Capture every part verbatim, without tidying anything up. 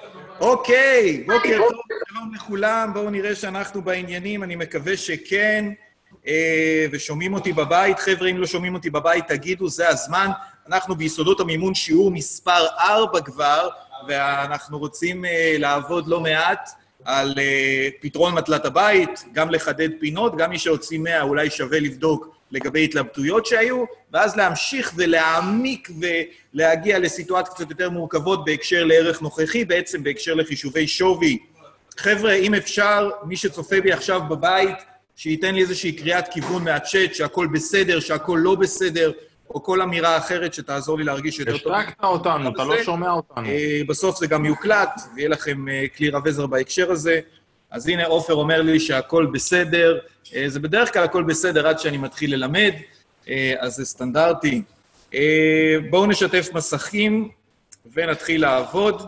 אוקיי, בוקר טוב, שלום לכולם, בואו נראה שאנחנו בעניינים, אני מקווה שכן, ושומעים אותי בבית. חבר'ה, אם לא שומעים אותי בבית, תגידו, זה הזמן. אנחנו ביסודות המימון שיעור מספר ארבע כבר, ואנחנו רוצים לעבוד לא מעט על פתרון מטלת הבית, גם לחדד פינות, גם מי שהוציא מאה אולי שווה לבדוק לגבי התלבטויות שהיו, ואז להמשיך ולהעמיק ולהגיע לסיטואציות קצת יותר מורכבות בהקשר לערך נוכחי, בעצם בהקשר לחישובי שווי. חבר'ה, אם אפשר, מי שצופה בי עכשיו בבית, שייתן לי איזושהי קריאת כיוון מהצ'אט, שהכל בסדר, שהכל לא בסדר, או כל אמירה אחרת שתעזור לי להרגיש יותר טוב. השתקת אותנו, אתה לא שומע אותנו. בסוף זה גם יוקלט, ויהיה לכם כלי רב עזר בהקשר הזה. אז הנה, עופר אומר לי שהכל בסדר. זה בדרך כלל הכל בסדר עד שאני מתחיל ללמד, אז זה סטנדרטי. בואו נשתף מסכים ונתחיל לעבוד.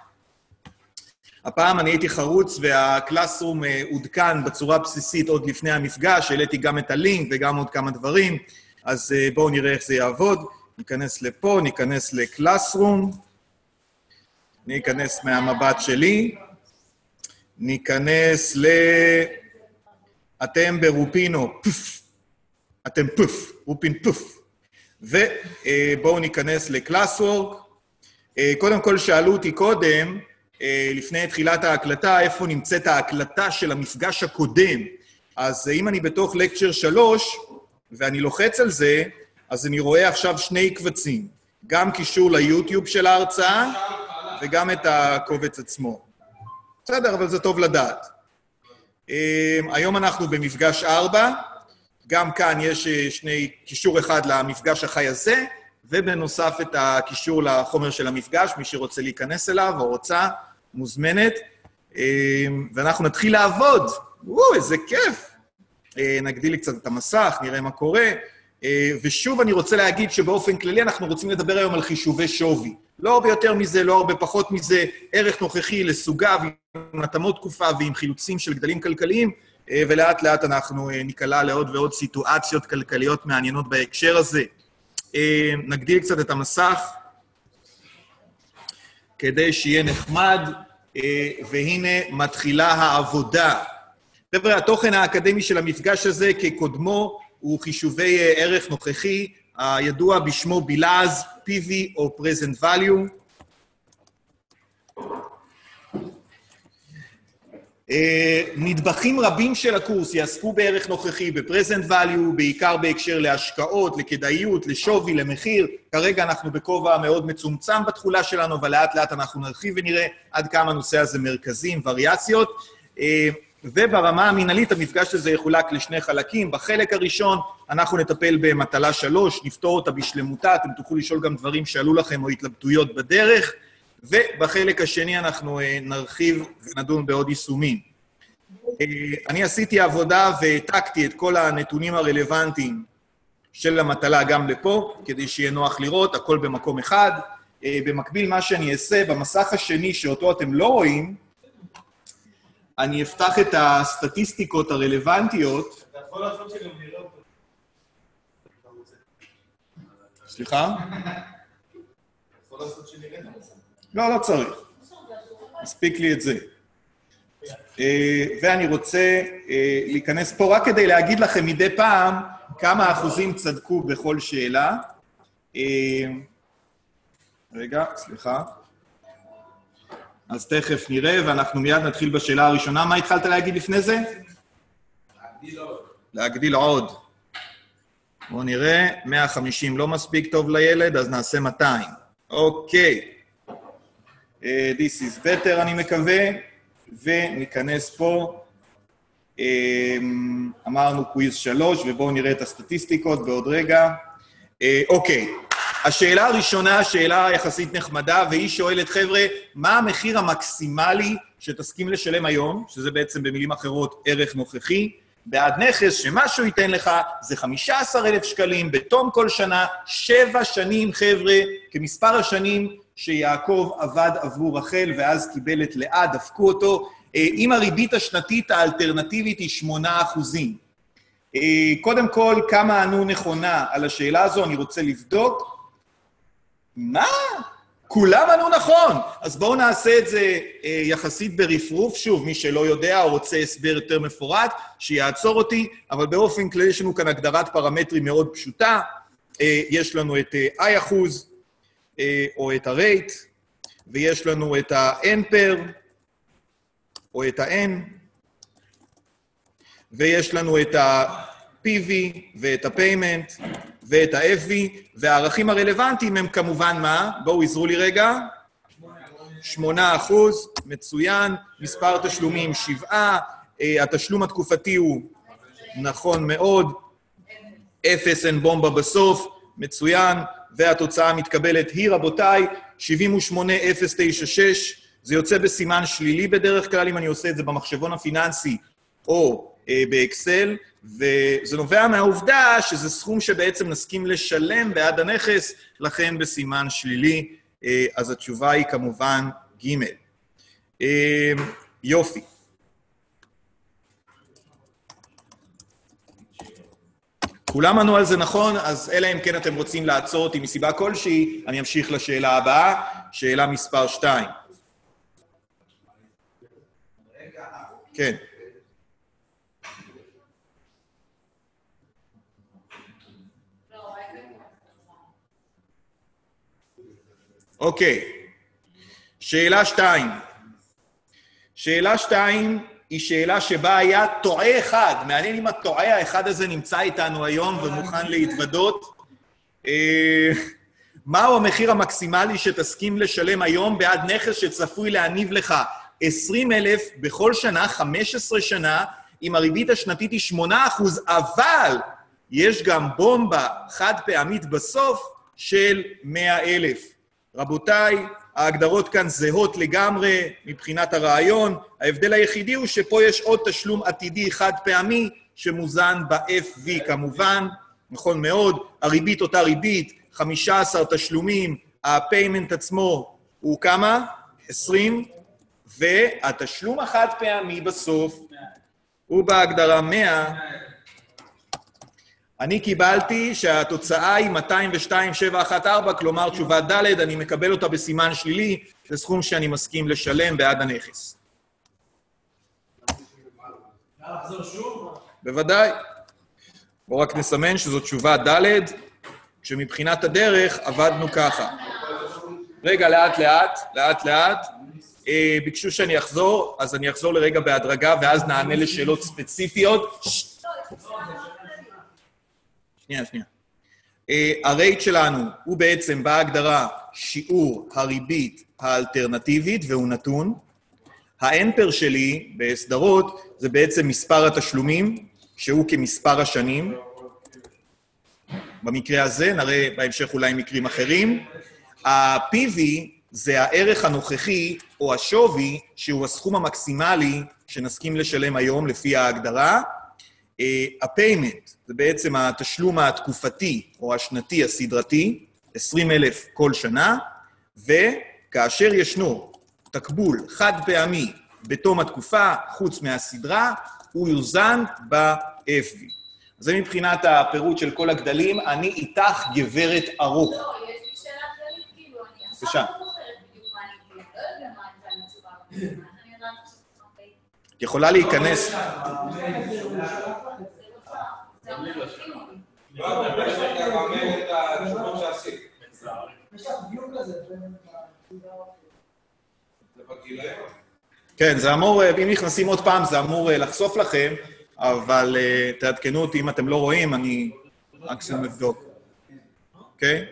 הפעם אני הייתי חרוץ והקלאסרום עודכן בצורה בסיסית עוד לפני המפגש, העליתי גם את הלינק וגם עוד כמה דברים, אז בואו נראה איך זה יעבוד. ניכנס לפה, ניכנס לקלאסרום, ניכנס מהמבט שלי, ניכנס ל... אתם ברופינו, פוף, אתם פוף, רופין פוף. ובואו ניכנס לקלאסוורק. קודם כל שאלו אותי קודם, לפני תחילת ההקלטה, איפה נמצאת ההקלטה של המפגש הקודם. אז אם אני בתוך לקצ'ר שלוש, ואני לוחץ על זה, אז אני רואה עכשיו שני קבצים. גם קישור ליוטיוב של ההרצאה, וגם את הקובץ עצמו. בסדר, אבל זה טוב לדעת. היום אנחנו במפגש ארבע, גם כאן יש שני קישור אחד למפגש החי הזה, ובנוסף את הקישור לחומר של המפגש, מי שרוצה להיכנס אליו או רוצה, מוזמנת. ואנחנו נתחיל לעבוד. וואו, איזה כיף. נגדיל קצת את המסך, נראה מה קורה. ושוב אני רוצה להגיד שבאופן כללי אנחנו רוצים לדבר היום על חישובי שווי. לא הרבה יותר מזה, לא הרבה פחות מזה, ערך נוכחי לסוגיו, עם התאמות תקופה ועם חילוצים של גדלים כלכליים, ולאט לאט אנחנו ניקלע לעוד ועוד סיטואציות כלכליות מעניינות בהקשר הזה. נגדיל קצת את המסך, כדי שיהיה נחמד, והנה מתחילה העבודה. חבר'ה, התוכן האקדמי של המפגש הזה כקודמו הוא חישובי ערך נוכחי, הידוע בשמו בילאז, פי וי או present value. נדבכים רבים של הקורס יעסקו בערך נוכחי, ב-present value, בעיקר בהקשר להשקעות, לכדאיות, לשווי, למחיר. כרגע אנחנו בכובע מאוד מצומצם בתחולה שלנו, אבל לאט לאט אנחנו נרחיב ונראה עד כמה הנושא הזה מרכזים, וריאציות. וברמה המנהלית המפגש הזה יחולק לשני חלקים. בחלק הראשון אנחנו נטפל במטלה שלוש, נפתור אותה בשלמותה, אתם תוכלו לשאול גם דברים שעלו לכם או התלבטויות בדרך, ובחלק השני אנחנו נרחיב ונדון בעוד יישומים. אני עשיתי עבודה והעתקתי את כל הנתונים הרלוונטיים של המטלה גם לפה, כדי שיהיה נוח לראות, הכל במקום אחד. במקביל מה שאני אעשה, במסך השני שאותו אתם לא רואים, אני אפתח את הסטטיסטיקות הרלוונטיות. אתה יכול לעשות שגם נראה אותו. סליחה? אתה יכול לעשות שנראה את המצב. לא, לא צריך. מספיק לי את זה. ואני רוצה להיכנס פה רק כדי להגיד לכם מדי פעם כמה אחוזים צדקו בכל שאלה. רגע, סליחה. אז תכף נראה, ואנחנו מיד נתחיל בשאלה הראשונה. מה התחלת להגיד לפני זה? להגדיל עוד. להגדיל עוד. בואו נראה, מאה וחמישים לא מספיק טוב לילד, אז נעשה מאתיים. אוקיי. Uh, this is better, אני מקווה, וניכנס פה. Um, אמרנו קוויז שלוש, ובואו נראה את הסטטיסטיקות בעוד רגע. Uh, אוקיי. השאלה הראשונה, שאלה יחסית נחמדה, והיא שואלת, חבר'ה, מה המחיר המקסימלי שתסכים לשלם היום, שזה בעצם במילים אחרות ערך נוכחי, בעד נכס שמשהו ייתן לך, זה חמישה עשר אלף שקלים, בתום כל שנה, שבע שנים, חבר'ה, כמספר השנים שיעקב עבד עבור רחל, ואז קיבל את לאה, דפקו אותו, עם הריבית השנתית האלטרנטיבית היא שמונה אחוזים. קודם כל, כמה ענו נכונה על השאלה הזו, אני רוצה לבדוק. מה? כולם ענו נכון. אז בואו נעשה את זה אה, יחסית ברפרוף. שוב, מי שלא יודע או רוצה הסבר יותר מפורט, שיעצור אותי, אבל באופן כללי יש לנו כאן הגדרת פרמטרים מאוד פשוטה. אה, יש לנו את אה, I אחוז, אה, או את ה-rate, ויש לנו את ה-N per, או את ה-N, ויש לנו את ה-P V ואת ה-Payment ואת ה-F V, והערכים הרלוונטיים הם כמובן מה? בואו עזרו לי רגע. שמונה אחוז, מצוין, מספר תשלומים שבעה, התשלום התקופתי הוא נכון מאוד, אפס אין בומבה בסוף, מצוין, והתוצאה מתקבלת היא רבותיי, שבעים ושמונה אלף תשעים ושש, זה יוצא בסימן שלילי בדרך כלל, אם אני עושה את זה במחשבון הפיננסי או אה, באקסל, וזה נובע מהעובדה שזה סכום שבעצם נסכים לשלם בעד הנכס, לכן בסימן שלילי, אה, אז התשובה היא כמובן ג'. אה, יופי. כולם ענו על זה נכון, אז אלא אם כן אתם רוצים לעצור אותי מסיבה כלשהי, אני אמשיך לשאלה הבאה, שאלה מספר שתיים. כן. אוקיי. שאלה שתיים. שאלה שתיים היא שאלה שבה היה טועה אחד. מעניין אם הטועה האחד הזה נמצא איתנו היום ומוכן להתוודות. מהו המחיר המקסימלי שתסכים לשלם היום בעד נכס שצפוי להניב לך עשרים אלף בכל שנה, חמש עשרה שנה, אם הריבית השנתית היא שמונה אחוז, אבל יש גם בומבה חד פעמית בסוף של מאה אלף. רבותיי, ההגדרות כאן זהות לגמרי מבחינת הרעיון. ההבדל היחידי הוא שפה יש עוד תשלום עתידי חד פעמי שמוזן ב-F V כמובן, נכון מאוד. הריבית אותה ריבית, חמישה עשר תשלומים, הפיימנט עצמו הוא כמה? עשרים, והתשלום החד פעמי בסוף הוא בהגדרה מאה. אני קיבלתי שהתוצאה היא מאתיים ושתיים אלף שבע מאות וארבע, כלומר תשובה ד', אני מקבל אותה בסימן שלילי, זה סכום שאני מסכים לשלם בעד הנכס. בוודאי. בואו רק נסמן שזו תשובה ד', כשמבחינת הדרך עבדנו ככה. רגע, לאט לאט, לאט לאט. אה, ביקשו שאני אחזור, אז אני אחזור לרגע בהדרגה, ואז נענה לשאלות ספציפיות. שנייה, שנייה. Uh, הרייט שלנו הוא בעצם בהגדרה שיעור הריבית האלטרנטיבית, והוא נתון. האנפר שלי בסדרות זה בעצם מספר התשלומים, שהוא כמספר השנים. במקרה הזה, נראה בהמשך אולי מקרים אחרים. ה-P V זה הערך הנוכחי או השווי, שהוא הסכום המקסימלי שנסכים לשלם היום לפי ההגדרה. הפיימנט זה בעצם התשלום התקופתי או השנתי הסדרתי, עשרים אלף כל שנה, וכאשר ישנו תקבול חד פעמי בתום התקופה, חוץ מהסדרה, הוא יוזן ב-F V. זה מבחינת הפירוט של כל הגדלים. אני איתך גברת ארוך. לא, יש לי שאלה כללית, כאילו, אני עכשיו בבקשה. לא זוכרת בדיוק מה אני כאילו, לא יודע מה הייתה התשובה. אני יודעת עכשיו אוקיי. את יכולה להיכנס... לא, אבל יש לך גם את התשובות שעשית. יש לך דיוק כזה. זה בגילים. כן, זה אמור, אם נכנסים עוד פעם, זה אמור לחשוף לכם, אבל uh, תעדכנו אותי אם אתם לא רואים, אני מקסימום לבדוק. אוקיי?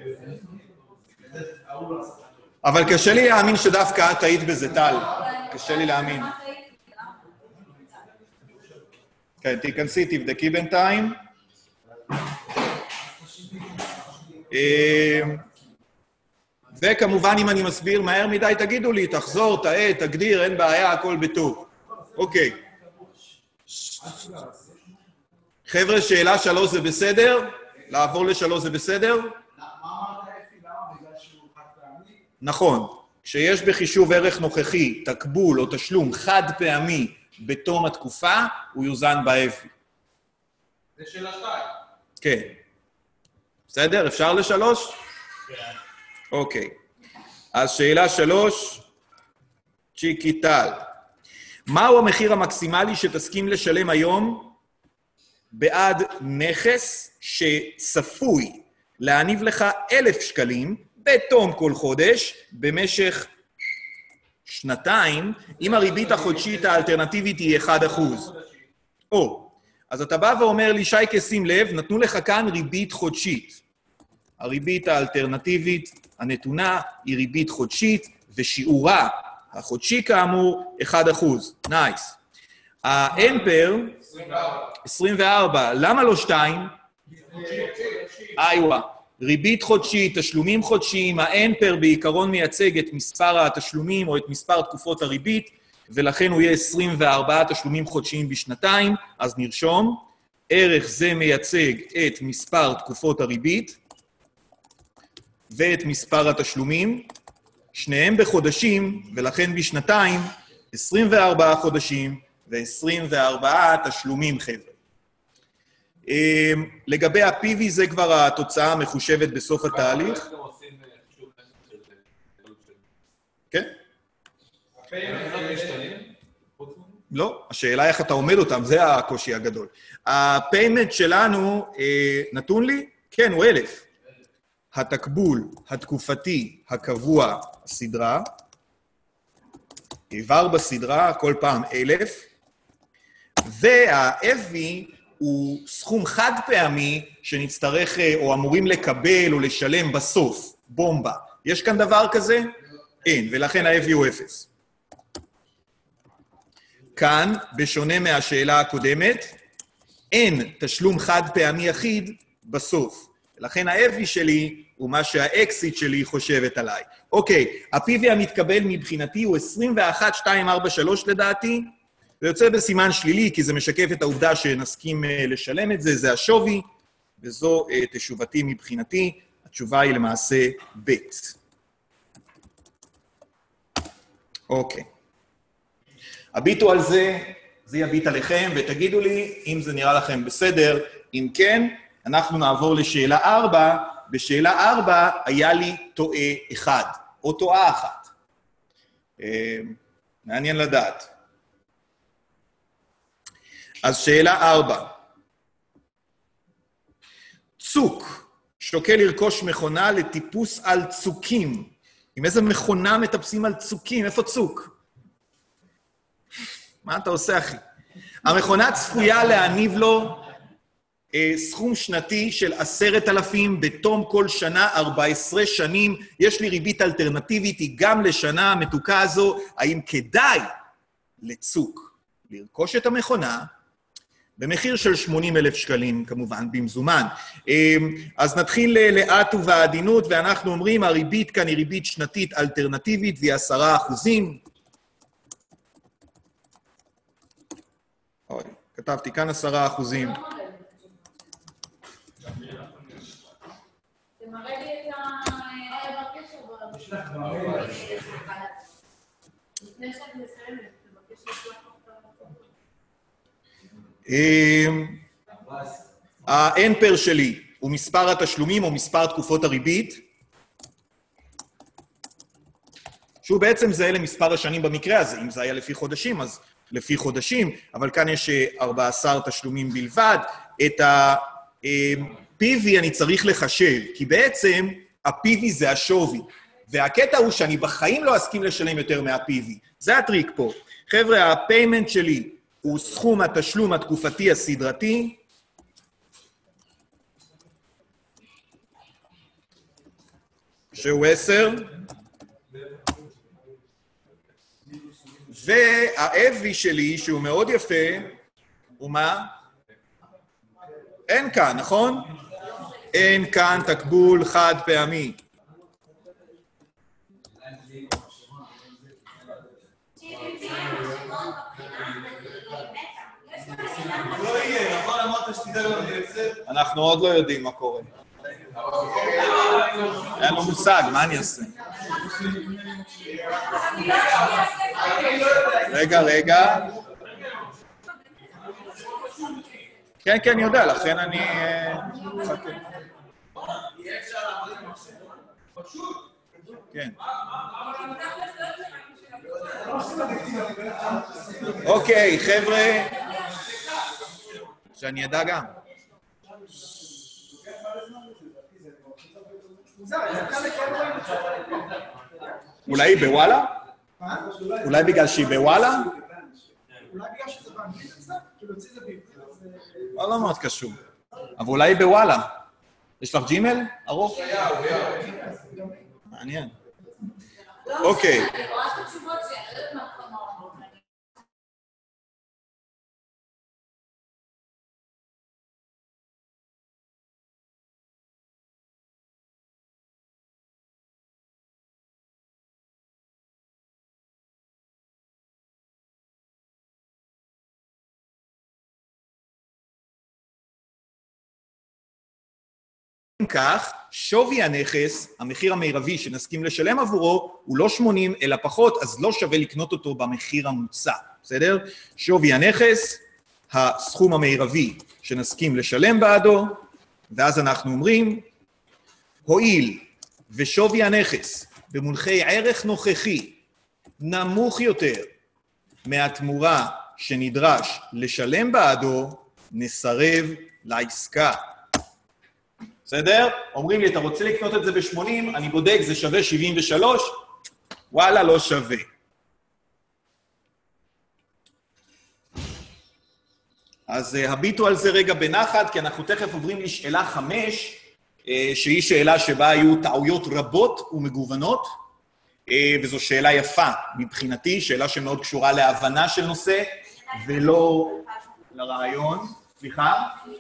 אבל קשה לי להאמין שדווקא את היית בזה, טל. קשה לי להאמין. כן, תיכנסי, תבדקי בינתיים. וכמובן, אם אני מסביר מהר מדי, תגידו לי, תחזור, תאה, תגדיר, אין בעיה, הכל בטוב. אוקיי. חבר'ה, שאלה שלוש זה בסדר? לעבור לשלוש זה בסדר? מה אמרת אפי? למה? בגלל שהוא חד פעמי? נכון. כשיש בחישוב ערך נוכחי, תקבול או תשלום חד פעמי בתום התקופה, הוא יוזן ב-F V. זה שאלה שתיים. כן. בסדר? אפשר לשלוש? כן. אוקיי. אז שאלה שלוש, צ'יקיטל. מהו המחיר המקסימלי שתסכים לשלם היום בעד נכס שצפוי להניב לך אלף שקלים בתום כל חודש במשך שנתיים, אם הריבית החודשית האלטרנטיבית היא אחד אחוז. או, אז אתה בא ואומר לי, שייקה, שים לב, נתנו לך כאן ריבית חודשית. הריבית האלטרנטיבית הנתונה היא ריבית חודשית, ושיעורה החודשי כאמור אחד אחוז. נייס. האמפר, עשרים וארבע. למה לא שתיים? איווה. ריבית חודשית, תשלומים חודשיים, האמפר בעיקרון מייצג את מספר התשלומים או את מספר תקופות הריבית, ולכן הוא יהיה עשרים וארבע תשלומים חודשיים בשנתיים, אז נרשום. ערך זה מייצג את מספר תקופות הריבית, ואת מספר התשלומים, שניהם בחודשים, ולכן בשנתיים, עשרים וארבעה חודשים ו-עשרים וארבעה תשלומים חבר'ה. לגבי ה-פי וי זה כבר התוצאה המחושבת בסוף התהליך. כן? לא, השאלה איך אתה עומד אותם, זה הקושי הגדול. הפיימנט שלנו נתון לי? כן, הוא אלף. התקבול התקופתי הקבוע הסדרה, עבר בסדרה כל פעם אלף, וה-אף וי הוא סכום חד פעמי שנצטרך או אמורים לקבל או לשלם בסוף, בומבה. יש כאן דבר כזה? אין, ולכן ה-אף וי הוא אפס. כאן, בשונה מהשאלה הקודמת, אין תשלום חד פעמי יחיד בסוף. לכן ה-אף וי שלי הוא מה שהאקסיט שלי חושבת עליי. אוקיי, ה-פי וי המתקבל מבחינתי הוא עשרים ואחת נקודה שתיים ארבע שלוש לדעתי, ויוצא בסימן שלילי, כי זה משקף את העובדה שנסכים לשלם את זה, זה השווי, וזו תשובתי מבחינתי, התשובה היא למעשה ב'. אוקיי. הביטו על זה, זה יביט עליכם, ותגידו לי אם זה נראה לכם בסדר. אם כן, אנחנו נעבור לשאלה ארבע. בשאלה ארבע היה לי טועה אחד, או טועה אחת. מעניין לדעת. אז שאלה ארבע. צוק שוקל לרכוש מכונה לטיפוס על צוקים. עם איזה מכונה מטפסים על צוקים? איפה צוק? מה אתה עושה, אחי? המכונה צפויה להניב לו אה, סכום שנתי של עשרת אלפים בתום כל שנה, ארבע עשרה שנים. יש לי ריבית אלטרנטיבית, היא גם לשנה המתוקה הזו. האם כדאי לצוק לרכוש את המכונה במחיר של שמונים אלף שקלים, כמובן, במזומן? אז נתחיל לאט ובעדינות, ואנחנו אומרים, הריבית כאן היא ריבית שנתית אלטרנטיבית, והיא עשרה אחוזים. אוי, כתבתי כאן עשרה אחוזים. זה מראה לי את הקשר יש לך במייל. לפני שאת מסיימת, תבקש לשלוח אותה. האנפר שלי הוא מספר התשלומים או מספר תקופות הריבית, שהוא בעצם זהה למספר השנים במקרה הזה. אם זה היה לפי חודשים, אז לפי חודשים, אבל כאן יש ארבעה עשר תשלומים בלבד. את ה-פי וי אני צריך לחשב, כי בעצם ה-פי וי זה השווי, והקטע הוא שאני בחיים לא אסכים לשלם יותר מה-פי וי. זה הטריק פה. חבר'ה, הפיימנט שלי הוא סכום התשלום התקופתי הסדרתי, שהוא עשר, וה-אף וי שלי, שהוא מאוד יפה, הוא מה? אין כאן, נכון? אין כאן תקבול חד פעמי. לא יהיה, נכון? אמרת שתדע לו לייצר. אנחנו עוד לא יודעים מה קורה. אין לו מושג, מה אני אעשה? רגע, רגע. כן, כן, אני יודע, לכן אני... יהיה אפשר לעבוד עם מחשב. פשוט. כן. אוקיי, חבר'ה, שאני אדע גם. אולי היא בוואלה? אולי בגלל שהיא בוואלה? אולי בגלל שזה באנגלית אצלה? כאילו הוציא את זה בעברית. לא, לא מאוד קשור. אבל אולי היא בוואלה. יש לך ג'ימל? ארוך? מעניין. אוקיי. אני רואה את התשובות שלי, אני לא יודעת מה חמור. אם כך, שווי הנכס, המחיר המרבי שנסכים לשלם עבורו, הוא לא שמונים אלא פחות, אז לא שווה לקנות אותו במחיר המוצע, בסדר? שווי הנכס, הסכום המרבי שנסכים לשלם בעדו, ואז אנחנו אומרים, הואיל ושווי הנכס במונחי ערך נוכחי נמוך יותר מהתמורה שנדרש לשלם בעדו, נסרב לעסקה. בסדר? אומרים לי, אתה רוצה לקנות את זה ב-שמונים, אני בודק, זה שווה שבעים ושלוש, וואלה, לא שווה. אז uh, הביטו על זה רגע בנחת, כי אנחנו תכף עוברים לשאלה חמש, uh, שהיא שאלה שבה היו טעויות רבות ומגוונות, uh, וזו שאלה יפה מבחינתי, שאלה שמאוד קשורה להבנה של נושא, ולא לרעיון. סליחה?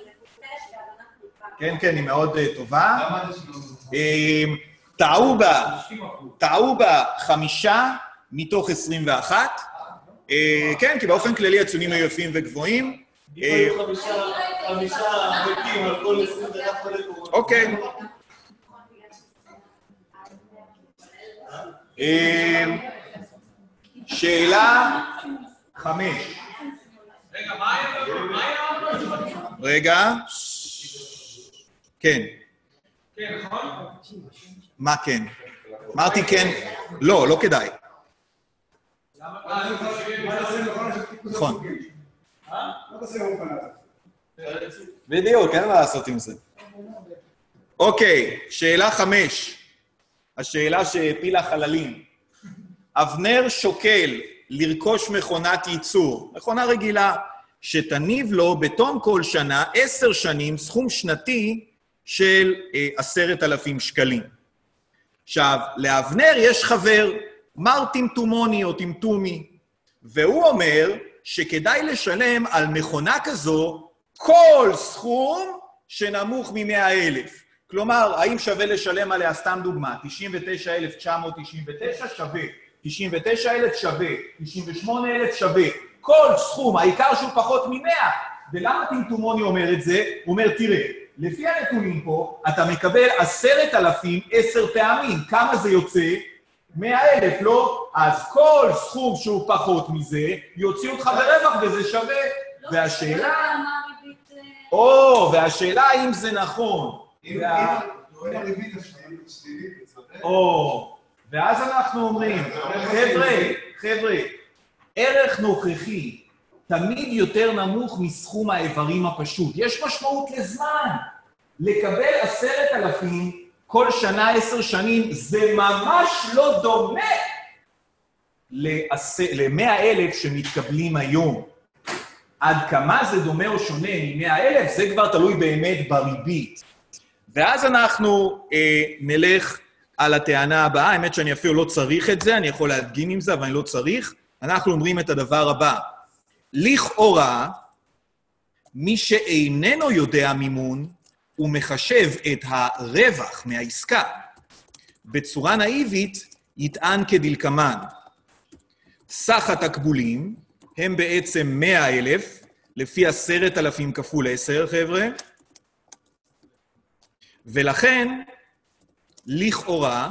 כן, כן, היא מאוד טובה. טעו בה, טעו בה חמישה מתוך עשרים ואחת. כן, כי באופן כללי הציונים היו יפים וגבוהים. חמישה רקים על כל עשרים ואחת חלק. אוקיי. שאלה חמש. רגע, מה היה? רגע. כן. כן, נכון? מה כן? אמרתי כן. לא, לא כדאי. נכון. בדיוק, אין מה לעשות עם זה. אוקיי, שאלה חמש. השאלה שהפילה חללים. אבנר שוקל לרכוש מכונת ייצור, מכונה רגילה, שתניב לו בתום כל שנה, עשר שנים, סכום שנתי של עשרת אלפים שקלים. עכשיו, לאבנר יש חבר, מר טמטומוני או טמטומי, והוא אומר שכדאי לשלם על מכונה כזו כל סכום שנמוך מ-מאה אלף. כלומר, האם שווה לשלם עליה, סתם דוגמה, תשעים ותשעה אלף תשע מאות תשעים ותשע שווה, תשעים ותשעה אלף שווה, תשעים ושמונה אלף שווה, כל סכום, העיקר שהוא פחות מ-מאה. ולמה טמטומוני אומר את זה? הוא אומר, תראה, לפי הנתונים פה, אתה מקבל עשרת אלפים עשר פעמים. כמה זה יוצא? מאה אלף, לא? אז כל סכום שהוא פחות מזה, יוציא אותך ברווח וזה שווה. והשאלה... או, והשאלה האם זה נכון. או, ואז אנחנו אומרים, חבר'ה, חבר'ה, ערך נוכחי תמיד יותר נמוך מסכום האיברים הפשוט. יש משמעות לזמן. לקבל עשרת אלפים כל שנה עשר שנים, זה ממש לא דומה למאה אלף שמתקבלים היום. עד כמה זה דומה או שונה מ-מאה אלף, זה כבר תלוי באמת בריבית. ואז אנחנו אה, נלך על הטענה הבאה, האמת שאני אפילו לא צריך את זה, אני יכול להדגים עם זה, אבל אני לא צריך. אנחנו אומרים את הדבר הבא, לכאורה, מי שאיננו יודע מימון, הוא מחשב את הרווח מהעסקה. בצורה נאיבית, יטען כדלקמן. סך התקבולים הם בעצם מאה אלף, לפי עשרת אלפים כפול עשר, חבר'ה, ולכן, לכאורה,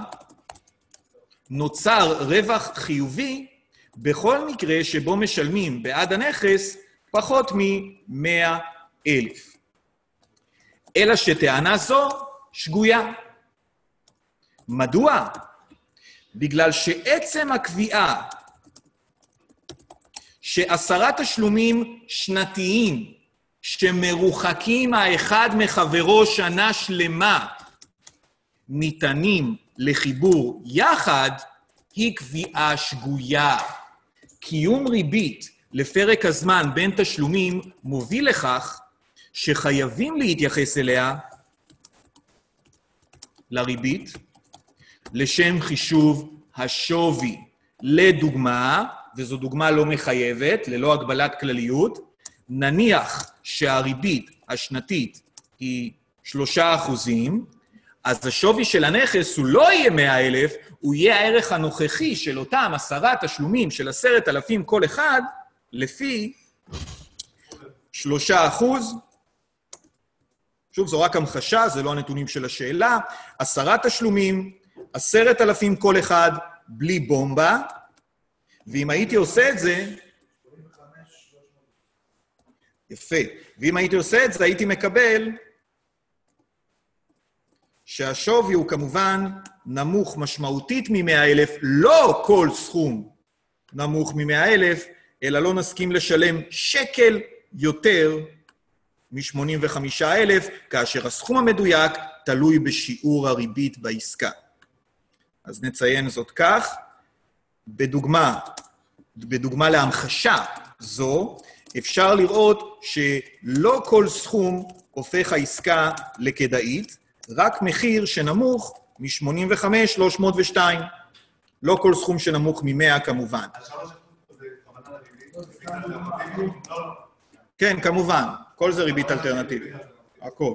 נוצר רווח חיובי בכל מקרה שבו משלמים בעד הנכס פחות מ-מאה אלף. אלא שטענה זו שגויה. מדוע? בגלל שעצם הקביעה שעשרה תשלומים שנתיים שמרוחקים האחד מחברו שנה שלמה ניתנים לחיבור יחד, היא קביעה שגויה. קיום ריבית לפרק הזמן בין תשלומים מוביל לכך שחייבים להתייחס אליה, לריבית, לשם חישוב השווי. לדוגמה, וזו דוגמה לא מחייבת, ללא הגבלת כלליות, נניח שהריבית השנתית היא שלושה אחוזים, אז השווי של הנכס הוא לא יהיה מאה אלף, הוא יהיה הערך הנוכחי של אותם עשרה תשלומים של עשרת אלפים כל אחד, לפי שלושה אחוז. שוב, זו רק המחשה, זה לא הנתונים של השאלה. עשרה תשלומים, עשרת אלפים כל אחד, בלי בומבה, ואם הייתי עושה את זה, יפה, ואם הייתי עושה את זה, הייתי מקבל שהשווי הוא כמובן נמוך משמעותית מ-מאה אלף, לא כל סכום נמוך מ-מאה אלף, אלא לא נסכים לשלם שקל יותר מ-שמונים וחמישה אלף, כאשר הסכום המדויק תלוי בשיעור הריבית בעסקה. אז נציין זאת כך. בדוגמה, בדוגמה להמחשה זו, אפשר לראות שלא כל סכום הופך העסקה לכדאית, רק מחיר שנמוך מ-שמונים וחמש שלוש מאות ושתיים. לא כל סכום שנמוך מ-מאה כמובן. כן, כמובן. כל זה ריבית אלטרנטיבית. הכל.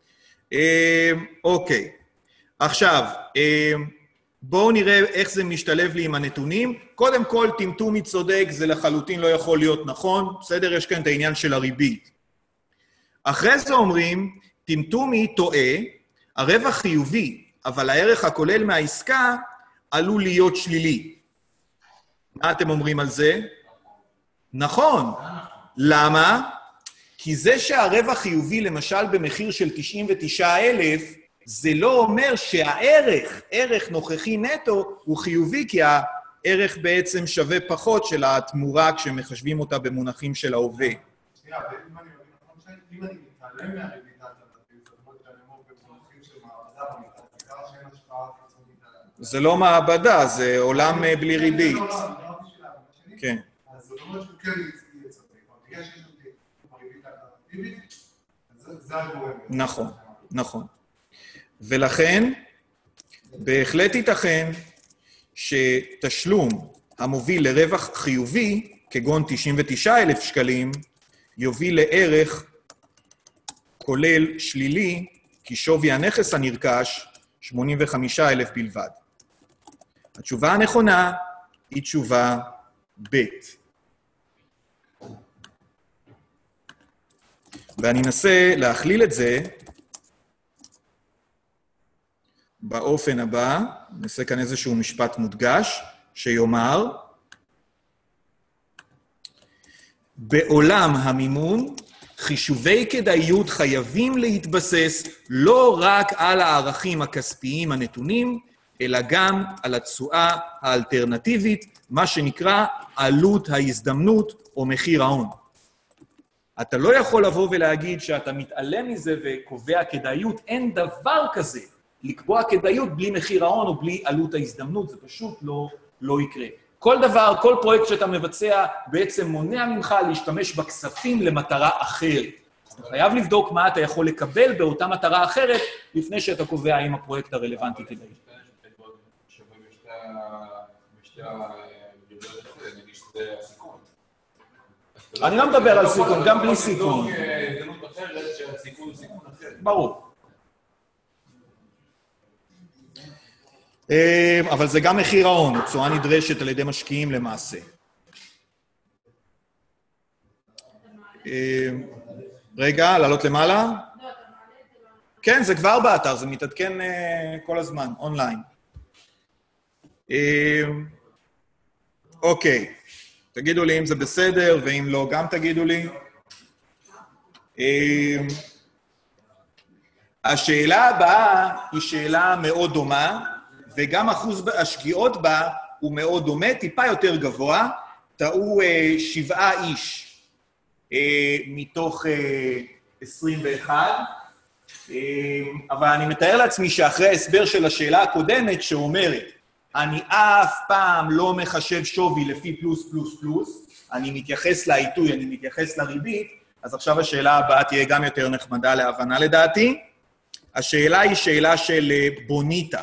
אוקיי. עכשיו, בואו נראה איך זה משתלב לי עם הנתונים. קודם כל, טמטומי צודק, זה לחלוטין לא יכול להיות נכון. בסדר, יש כאן את העניין של הריבית. אחרי זה אומרים, טמטומי טועה, הרווח חיובי, אבל הערך הכולל מהעסקה עלול להיות שלילי. מה אתם אומרים על זה? נכון. למה? כי זה שהרווח חיובי, למשל במחיר של תשעים ותשעה אלף, זה לא אומר שהערך, ערך נוכחי נטו, הוא חיובי, כי הערך בעצם שווה פחות של התמורה כשמחשבים אותה במונחים של ההווה. שנייה, ואם אני אם אני מתעלם מהריבית האלטרנטיבית, זאת אומרת שאני אומר במונחים של מעבדה במתעלם, זה קרה שאין השפעה חיצונית עליהם. זה לא מעבדה, זה עולם בלי ריבית. כן. אז זאת אומרת שהוא כן יצטרך, בגלל שיש לי הריבית האלטרנטיבית, זה הגורם. נכון, נכון. ולכן, בהחלט ייתכן שתשלום המוביל לרווח חיובי, כגון תשעים ותשעה אלף שקלים, יוביל לערך כולל שלילי, כי שווי הנכס הנרכש, שמונים וחמישה אלף בלבד. התשובה הנכונה היא תשובה ב'. ואני אנסה להכליל את זה באופן הבא, נעשה כאן איזשהו משפט מודגש, שיאמר, בעולם המימון, חישובי כדאיות חייבים להתבסס לא רק על הערכים הכספיים הנתונים, אלא גם על התשואה האלטרנטיבית, מה שנקרא עלות ההזדמנות או מחיר ההון. אתה לא יכול לבוא ולהגיד שאתה מתעלם מזה וקובע כדאיות, אין דבר כזה. לקבוע כדאיות בלי מחיר ההון או בלי עלות ההזדמנות, זה פשוט לא, לא יקרה. כל דבר, כל פרויקט שאתה מבצע, בעצם מונע ממך להשתמש בכספים למטרה אחרת. אתה חייב לבדוק מה אתה יכול לקבל באותה מטרה אחרת, לפני שאתה קובע האם הפרויקט הרלוונטי כדאי. אני לא מדבר על סיכון, גם בלי סיכון. ברור. אבל זה גם מחיר ההון, תשואה נדרשת על ידי משקיעים למעשה. רגע, לעלות למעלה? כן, זה כבר באתר, זה מתעדכן כל הזמן, אונליין. אוקיי, תגידו לי אם זה בסדר, ואם לא, גם תגידו לי. השאלה הבאה היא שאלה מאוד דומה, וגם אחוז השגיאות בה הוא מאוד דומה, טיפה יותר גבוה, טעו אה, שבעה איש אה, מתוך אה, עשרים ואחת, אה, אבל אני מתאר לעצמי שאחרי ההסבר של השאלה הקודמת שאומרת, אני אף פעם לא מחשב שווי לפי פלוס פלוס פלוס, אני מתייחס לעיתוי, אני מתייחס לריבית, אז עכשיו השאלה הבאה תהיה גם יותר נחמדה להבנה לדעתי. השאלה היא שאלה של בוניטה.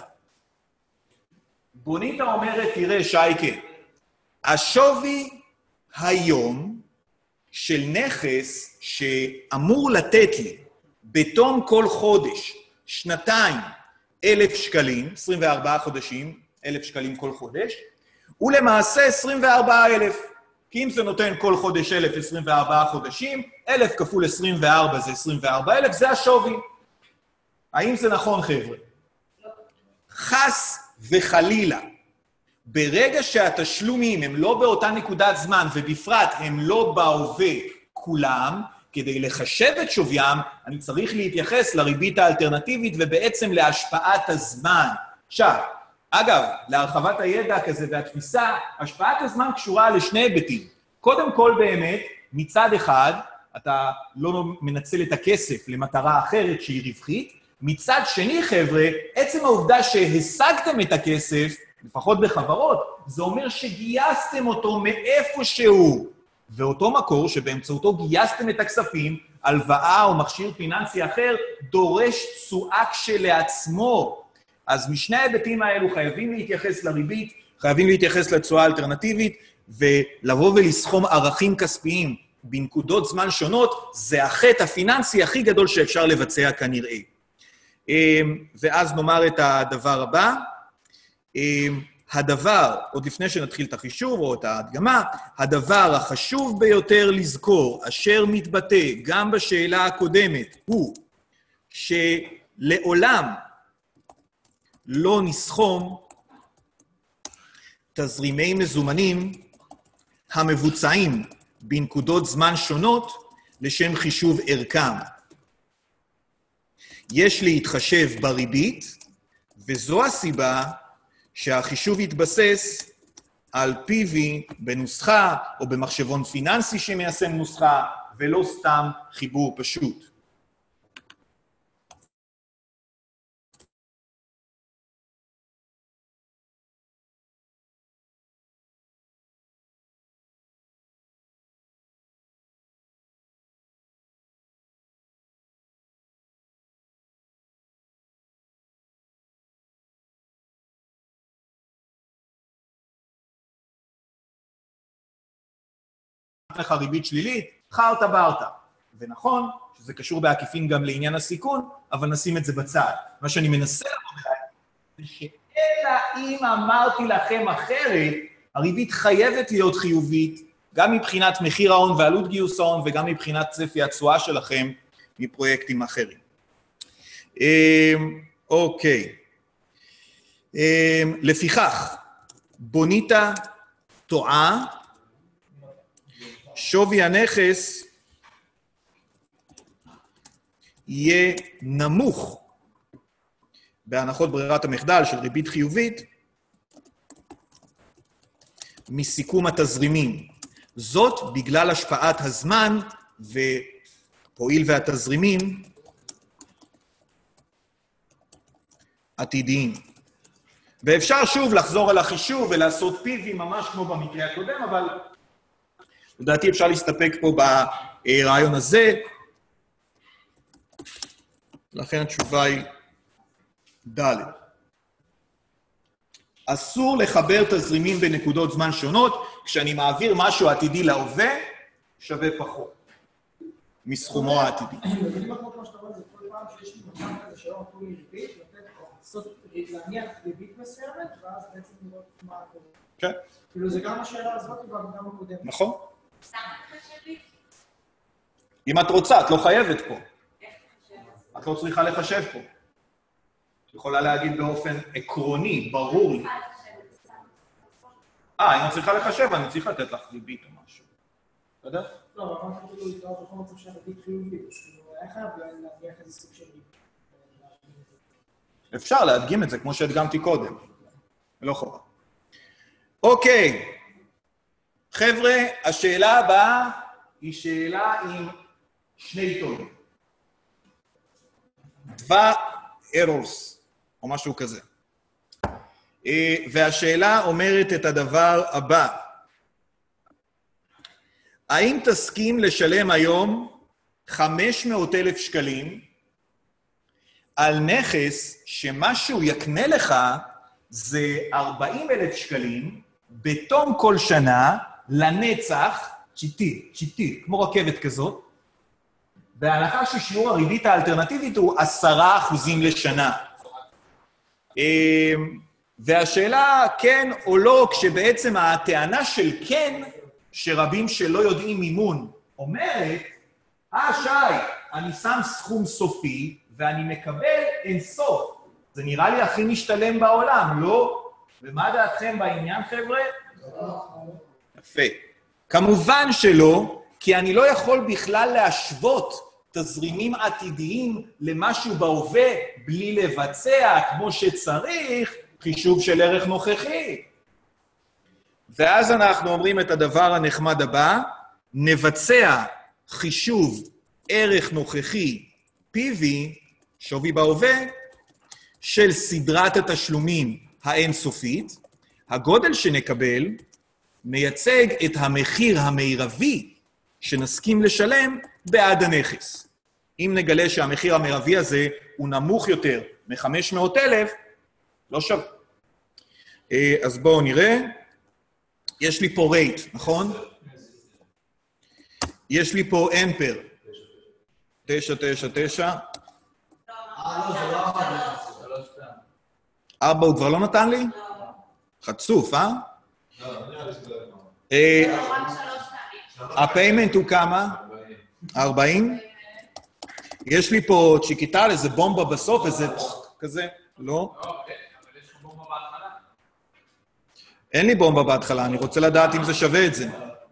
בוניטה אומרת, תראה שייקה, השווי היום של נכס שאמור לתת לי בתום כל חודש, שנתיים, אלף שקלים, עשרים וארבעה חודשים, אלף שקלים כל חודש, הוא למעשה עשרים וארבעה אלף. כי אם זה נותן כל חודש אלף, עשרים וארבעה חודשים, אלף כפול עשרים וארבע זה עשרים וארבע אלף, זה השווי. האם זה נכון, חבר'ה? חס וחלילה, ברגע שהתשלומים הם לא באותה נקודת זמן, ובפרט הם לא בהווה כולם, כדי לחשב את שוויים, אני צריך להתייחס לריבית האלטרנטיבית, ובעצם להשפעת הזמן. עכשיו, אגב, להרחבת הידע כזה והתפיסה, השפעת הזמן קשורה לשני היבטים. קודם כל באמת, מצד אחד, אתה לא מנצל את הכסף למטרה אחרת שהיא רווחית, מצד שני, חבר'ה, עצם העובדה שהשגתם את הכסף, לפחות בחברות, זה אומר שגייסתם אותו מאיפשהו, ואותו מקור שבאמצעותו גייסתם את הכספים, הלוואה או מכשיר פיננסי אחר, דורש תשואה כשלעצמו. אז משני ההיבטים האלו חייבים להתייחס לריבית, חייבים להתייחס לתשואה האלטרנטיבית, ולבוא ולסכום ערכים כספיים בנקודות זמן שונות, זה החטא הפיננסי הכי גדול שאפשר לבצע כנראה. ואז נאמר את הדבר הבא, הדבר, עוד לפני שנתחיל את החישוב או את ההדגמה, הדבר החשוב ביותר לזכור, אשר מתבטא גם בשאלה הקודמת, הוא שלעולם לא נסכום תזרימי מזומנים המבוצעים בנקודות זמן שונות לשם חישוב ערכם. יש להתחשב בריבית, וזו הסיבה שהחישוב יתבסס על פי וי בנוסחה או במחשבון פיננסי שמיישם נוסחה, ולא סתם חיבור פשוט. לך ריבית שלילית, חרטה ברטה. ונכון שזה קשור בעקיפין גם לעניין הסיכון, אבל נשים את זה בצד. מה שאני מנסה לומר זה שאלה אם אמרתי לכם אחרת, הריבית חייבת להיות חיובית, גם מבחינת מחיר ההון ועלות גיוס ההון, וגם מבחינת צפי התשואה שלכם מפרויקטים אחרים. אוקיי. לפיכך, בוניטה טועה, שווי הנכס יהיה נמוך בהנחות ברירת המחדל של ריבית חיובית מסיכום התזרימים. זאת בגלל השפעת הזמן והואיל והתזרימים עתידיים. ואפשר שוב לחזור על החישוב ולעשות פיבי ממש כמו במקרה הקודם, אבל לדעתי אפשר להסתפק פה ברעיון הזה. לכן התשובה היא ד'. אסור לחבר תזרימים בנקודות זמן שונות, כשאני מעביר משהו עתידי להווה, שווה פחות מסכומו העתידי. אני לא כמו שאתה רואה, זה כל פעם שיש לי מצב כזה שלא נתנו לי ריבית, להניח ריבית מסוימת, ואז בעצם לראות מה קורה. כן. כאילו זה גם השאלה הזאת וגם הקודמת. נכון. אם את רוצה, את לא חייבת פה. את לא צריכה לחשב פה. את יכולה להגיד באופן עקרוני, ברור לי. אה, אם את צריכה לחשב, אני צריך לתת לך ריבית או משהו. אתה יודע? לא, אבל אמרת כאילו להתראות בכל מצב של ריבית חיובית, אז כאילו היה חייב להניח איזה סוג של ריבית. אפשר להדגים את זה כמו שהדגמתי קודם. לא חובה. אוקיי. חבר'ה, השאלה הבאה היא שאלה עם שני טונים. דבר errors, או משהו כזה. והשאלה אומרת את הדבר הבא. האם תסכים לשלם היום חמש מאות אלף שקלים על נכס שמשהו יקנה לך זה ארבעים אלף שקלים בתום כל שנה לנצח, צ'יטי, צ'יטי, כמו רכבת כזאת, בהנחה ששיעור הריבית האלטרנטיבית הוא עשרה אחוזים לשנה. והשאלה כן או לא, כשבעצם הטענה של כן, שרבים שלא יודעים מימון, אומרת, אה, שי, אני שם סכום סופי, ואני מקבל אינסוף. זה נראה לי הכי משתלם בעולם, לא? ומה דעתכם בעניין, חבר'ה? יפה. כמובן שלא, כי אני לא יכול בכלל להשוות תזרימים עתידיים למשהו בהווה בלי לבצע, כמו שצריך, חישוב של ערך נוכחי. ואז אנחנו אומרים את הדבר הנחמד הבא, נבצע חישוב ערך נוכחי פי וי, שווי בהווה, של סדרת התשלומים האינסופית, הגודל שנקבל מייצג את המחיר המרבי שנסכים לשלם בעד הנכס. אם נגלה שהמחיר המרבי הזה הוא נמוך יותר מ-חמש מאות אלף, לא שווה. אז בואו נראה. יש לי פה רייט, נכון? יש לי פה אמפר. תשע, תשע, תשע. ארבע הוא כבר לא נתן לי? חצוף, אה? הפיימנט הוא כמה? ארבעים? יש לי פה צ'יקיטל, איזה בומבה בסוף, איזה כזה, לא? אין לי בומבה בהתחלה, אני רוצה לדעת אם זה שווה את זה.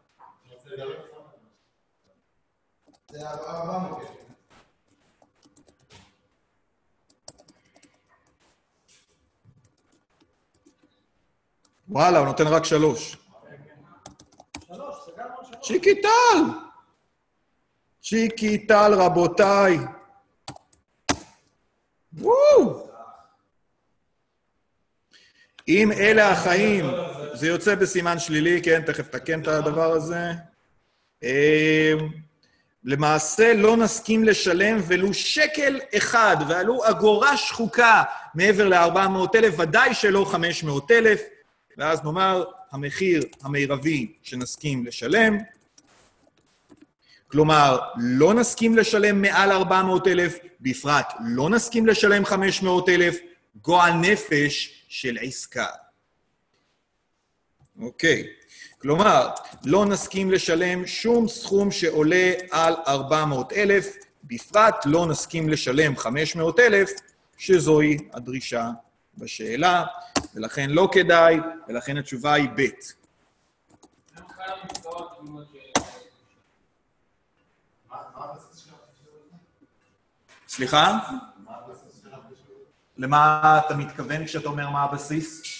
וואלה, הוא נותן רק שלוש. שלוש, זה גם עוד שלוש. צ'יקיטל! צ'יקיטל, רבותיי. וואו! אם אלה החיים, זה יוצא בסימן שלילי, כן, תכף תקן את הדבר הזה. למעשה לא נסכים לשלם ולו שקל אחד, ועלו אגורה שחוקה מעבר ל-ארבע מאות אלף, ודאי שלא חמש מאות אלף, ואז נאמר, המחיר המרבי שנסכים לשלם, כלומר, לא נסכים לשלם מעל ארבע מאות אלף, בפרט לא נסכים לשלם חמש מאות אלף, גועל נפש של עסקה. אוקיי. כלומר, לא נסכים לשלם שום סכום שעולה על ארבע מאות אלף, בפרט לא נסכים לשלם חמש מאות אלף, שזוהי הדרישה בשאלה, ולכן לא כדאי, ולכן התשובה היא ב'. סליחה? למה אתה מתכוון כשאתה אומר מה הבסיס?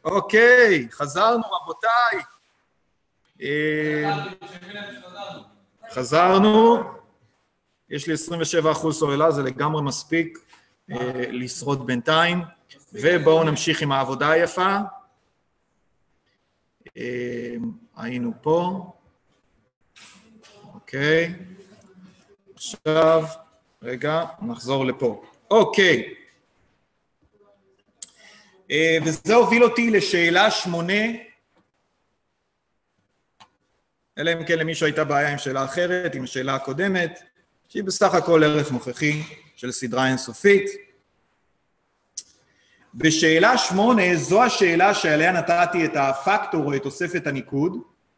אוקיי, חזרנו רבותיי. חזרנו. יש לי עשרים ושבעה אחוז סוללה, זה לגמרי מספיק לשרוד בינתיים. ובואו נמשיך עם העבודה היפה. היינו פה. אוקיי. עכשיו, רגע, נחזור לפה. אוקיי. וזה הוביל אותי לשאלה שמונה. אלא אם כן למישהו הייתה בעיה עם שאלה אחרת, עם השאלה הקודמת, שהיא בסך הכל ערך מוכחי של סדרה אינסופית. בשאלה שמונה, זו השאלה שעליה נתתי את הפקטור או את תוספת הניקוד,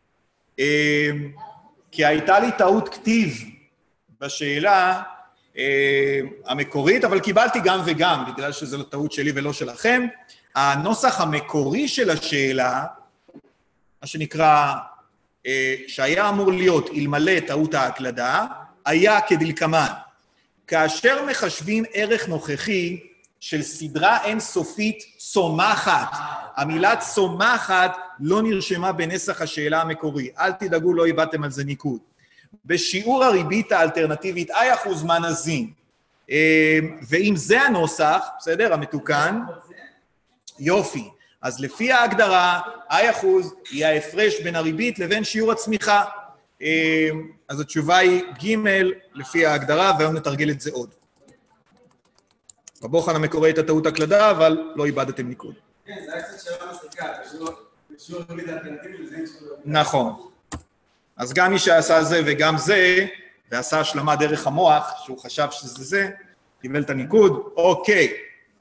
כי הייתה לי טעות כתיב בשאלה המקורית, אבל קיבלתי גם וגם, בגלל שזו טעות שלי ולא שלכם. הנוסח המקורי של השאלה, מה שנקרא, שהיה אמור להיות אלמלא טעות ההקלדה, היה כדלקמן. כאשר מחשבים ערך נוכחי של סדרה אינסופית צומחת, המילה צומחת לא נרשמה בנסח השאלה המקורי. אל תדאגו, לא איבדתם על זה ניקוד. בשיעור הריבית האלטרנטיבית, I אחוז מה נזין. ואם זה הנוסח, בסדר, המתוקן, יופי. אז לפי ההגדרה, I אחוז היא ההפרש בין הריבית לבין שיעור הצמיחה. אז התשובה היא ג' לפי ההגדרה, והיום נתרגל את זה עוד. בבוחן המקורי הייתה טעות הקלדה, אבל לא איבדתם ניקוד. כן, זה היה קצת שאלה מסריקה, בשיעור הריבית האלטרנטיבית לזה אין שיעור... נכון. אז גם מי שעשה זה וגם זה, ועשה השלמה דרך המוח, שהוא חשב שזה זה, קיבל את הניקוד, אוקיי.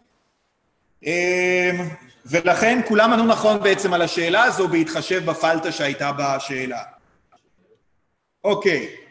ולכן כולם ענו נכון בעצם על השאלה הזו, בהתחשב בפלטה שהייתה בשאלה. אוקיי.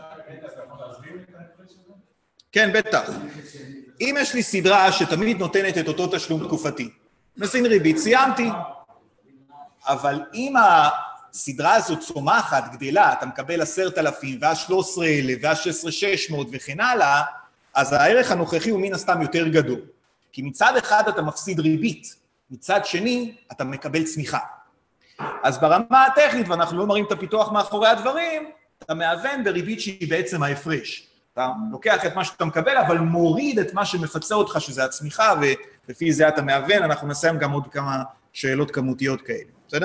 כן, בטח. אם יש לי סדרה שתמיד נותנת את אותו תשלום תקופתי, נזין ריבית, סיימתי. אבל אם הסדרה הזו צומחת, גדלה, אתה מקבל עשרת אלפים, ואז שלוש עשרה אלף, ואז שש עשרה אלף שש מאות וכן הלאה, אז הערך הנוכחי הוא מן הסתם יותר גדול. כי מצד אחד אתה מפסיד ריבית, מצד שני אתה מקבל צמיחה. אז ברמה הטכנית, ואנחנו לא מראים את הפיתוח מאחורי הדברים, אתה מאבן בריבית שהיא בעצם ההפרש. אתה לוקח את מה שאתה מקבל, אבל מוריד את מה שמפצה אותך, שזה הצמיחה, ולפי זה אתה מאבן. אנחנו נסיים גם עוד כמה שאלות כמותיות כאלה, בסדר?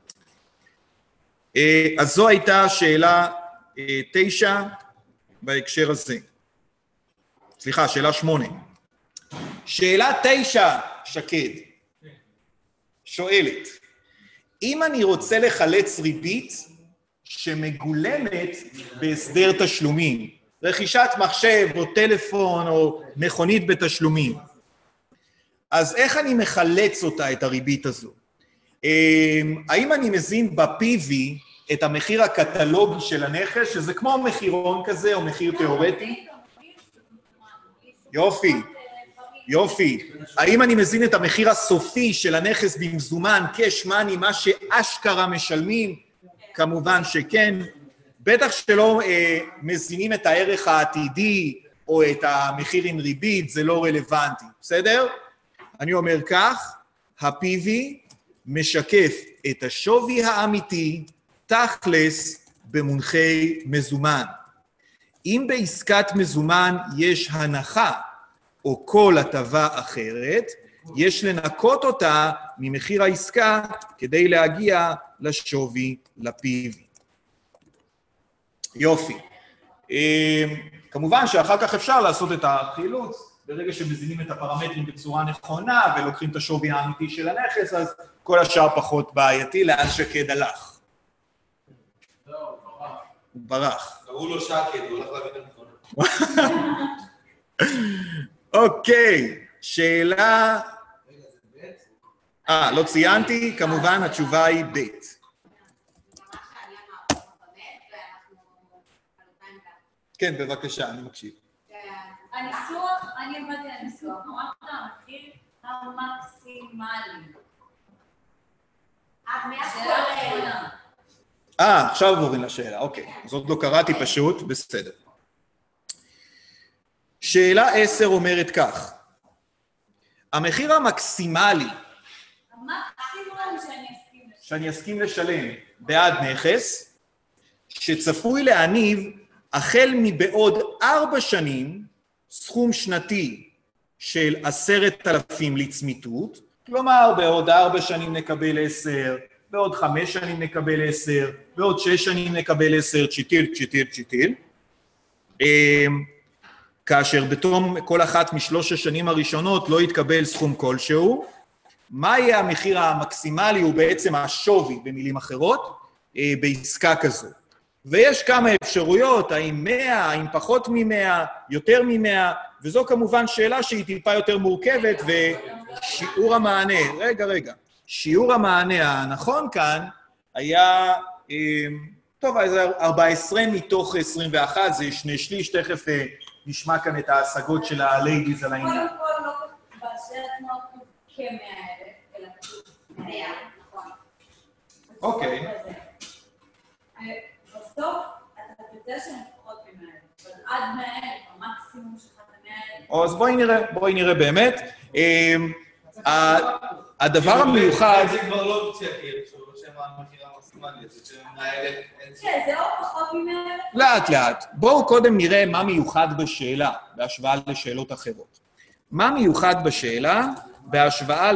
אז זו הייתה שאלה תשע בהקשר הזה. סליחה, שאלה שמונה. שאלה תשע, שקד, שואלת, אם אני רוצה לחלץ ריבית שמגולמת בהסדר תשלומים, רכישת מחשב או טלפון או מכונית בתשלומים, אז איך אני מחלץ אותה, את הריבית הזו? האם אני מזין ב-פי וי את המחיר הקטלוגי של הנכס, שזה כמו מחירון כזה או מחיר תיאורטי? יופי, יופי. האם אני מזין את המחיר הסופי של הנכס במזומן, קש מאני, מה שאשכרה משלמים? כמובן שכן. בטח שלא אה, מזינים את הערך העתידי או את המחיר עם ריבית, זה לא רלוונטי, בסדר? אני אומר כך, ה-פי וי משקף את השווי האמיתי תכלס במונחי מזומן. אם בעסקת מזומן יש הנחה או כל הטבה אחרת, יש לנקות אותה ממחיר העסקה כדי להגיע לשווי ל-פי וי. יופי. כמובן שאחר כך אפשר לעשות את החילוץ, ברגע שמזינים את הפרמטרים בצורה נכונה ולוקחים את השווי האמיתי של הנכס, אז כל השאר פחות בעייתי, לאן שקד הלך. לא, הוא ברח. הוא ברח. קראו לו שקד, הוא הולך להביא את הנכונה. אוקיי, שאלה... רגע, זה בית? אה, לא ציינתי, כמובן התשובה היא בית. כן, בבקשה, אני מקשיב. הניסוח, אני הבנתי על הניסוח, אמרת המחיר המקסימלי. אה, עכשיו עוברים לשאלה, אוקיי. אז עוד לא קראתי פשוט, בסדר. שאלה עשר אומרת כך, המחיר המקסימלי מקסימום שאני אסכים לשלם. שאני אסכים לשלם בעד נכס, שצפוי להניב החל מבעוד ארבע שנים סכום שנתי של עשרת אלפים לצמיתות, כלומר בעוד ארבע שנים נקבל עשר, בעוד חמש שנים נקבל עשר, בעוד שש שנים נקבל עשר, צ'יטיל, צ'יטיל, צ'יטיל. כאשר בתום כל אחת משלוש השנים הראשונות לא יתקבל סכום כלשהו, מה יהיה המחיר המקסימלי? הוא בעצם השווי, במילים אחרות, בעסקה כזו. ויש כמה אפשרויות, האם מאה, האם פחות ממאה, יותר ממאה, וזו כמובן שאלה שהיא טיפה יותר מורכבת, ושיעור המענה, רגע, רגע, שיעור המענה הנכון כאן היה, טוב, אז ארבע עשרה מתוך עשרים ואחת, זה שני שליש, תכף נשמע כאן את ההשגות של הליידיז על העניין. קודם כל, לא בסרט מאוד כמאה אלף, אלא פשוט מאה, נכון. אוקיי. בסוף, אתה יודע שהם פחות ממאה אלף, אבל עד מאה אלף, המקסימום שלך זה מאה אלף. אז בואי נראה, בואי נראה באמת. הדבר המיוחד... זה כבר לא אופציה, כאילו, שם המחיר המקסימלי, זה שם מאה אלף. כן, זה או פחות ממאה אלף. לאט לאט. בואו קודם נראה מה מיוחד בשאלה, בהשוואה לשאלות אחרות. מה מיוחד בשאלה בהשוואה ל...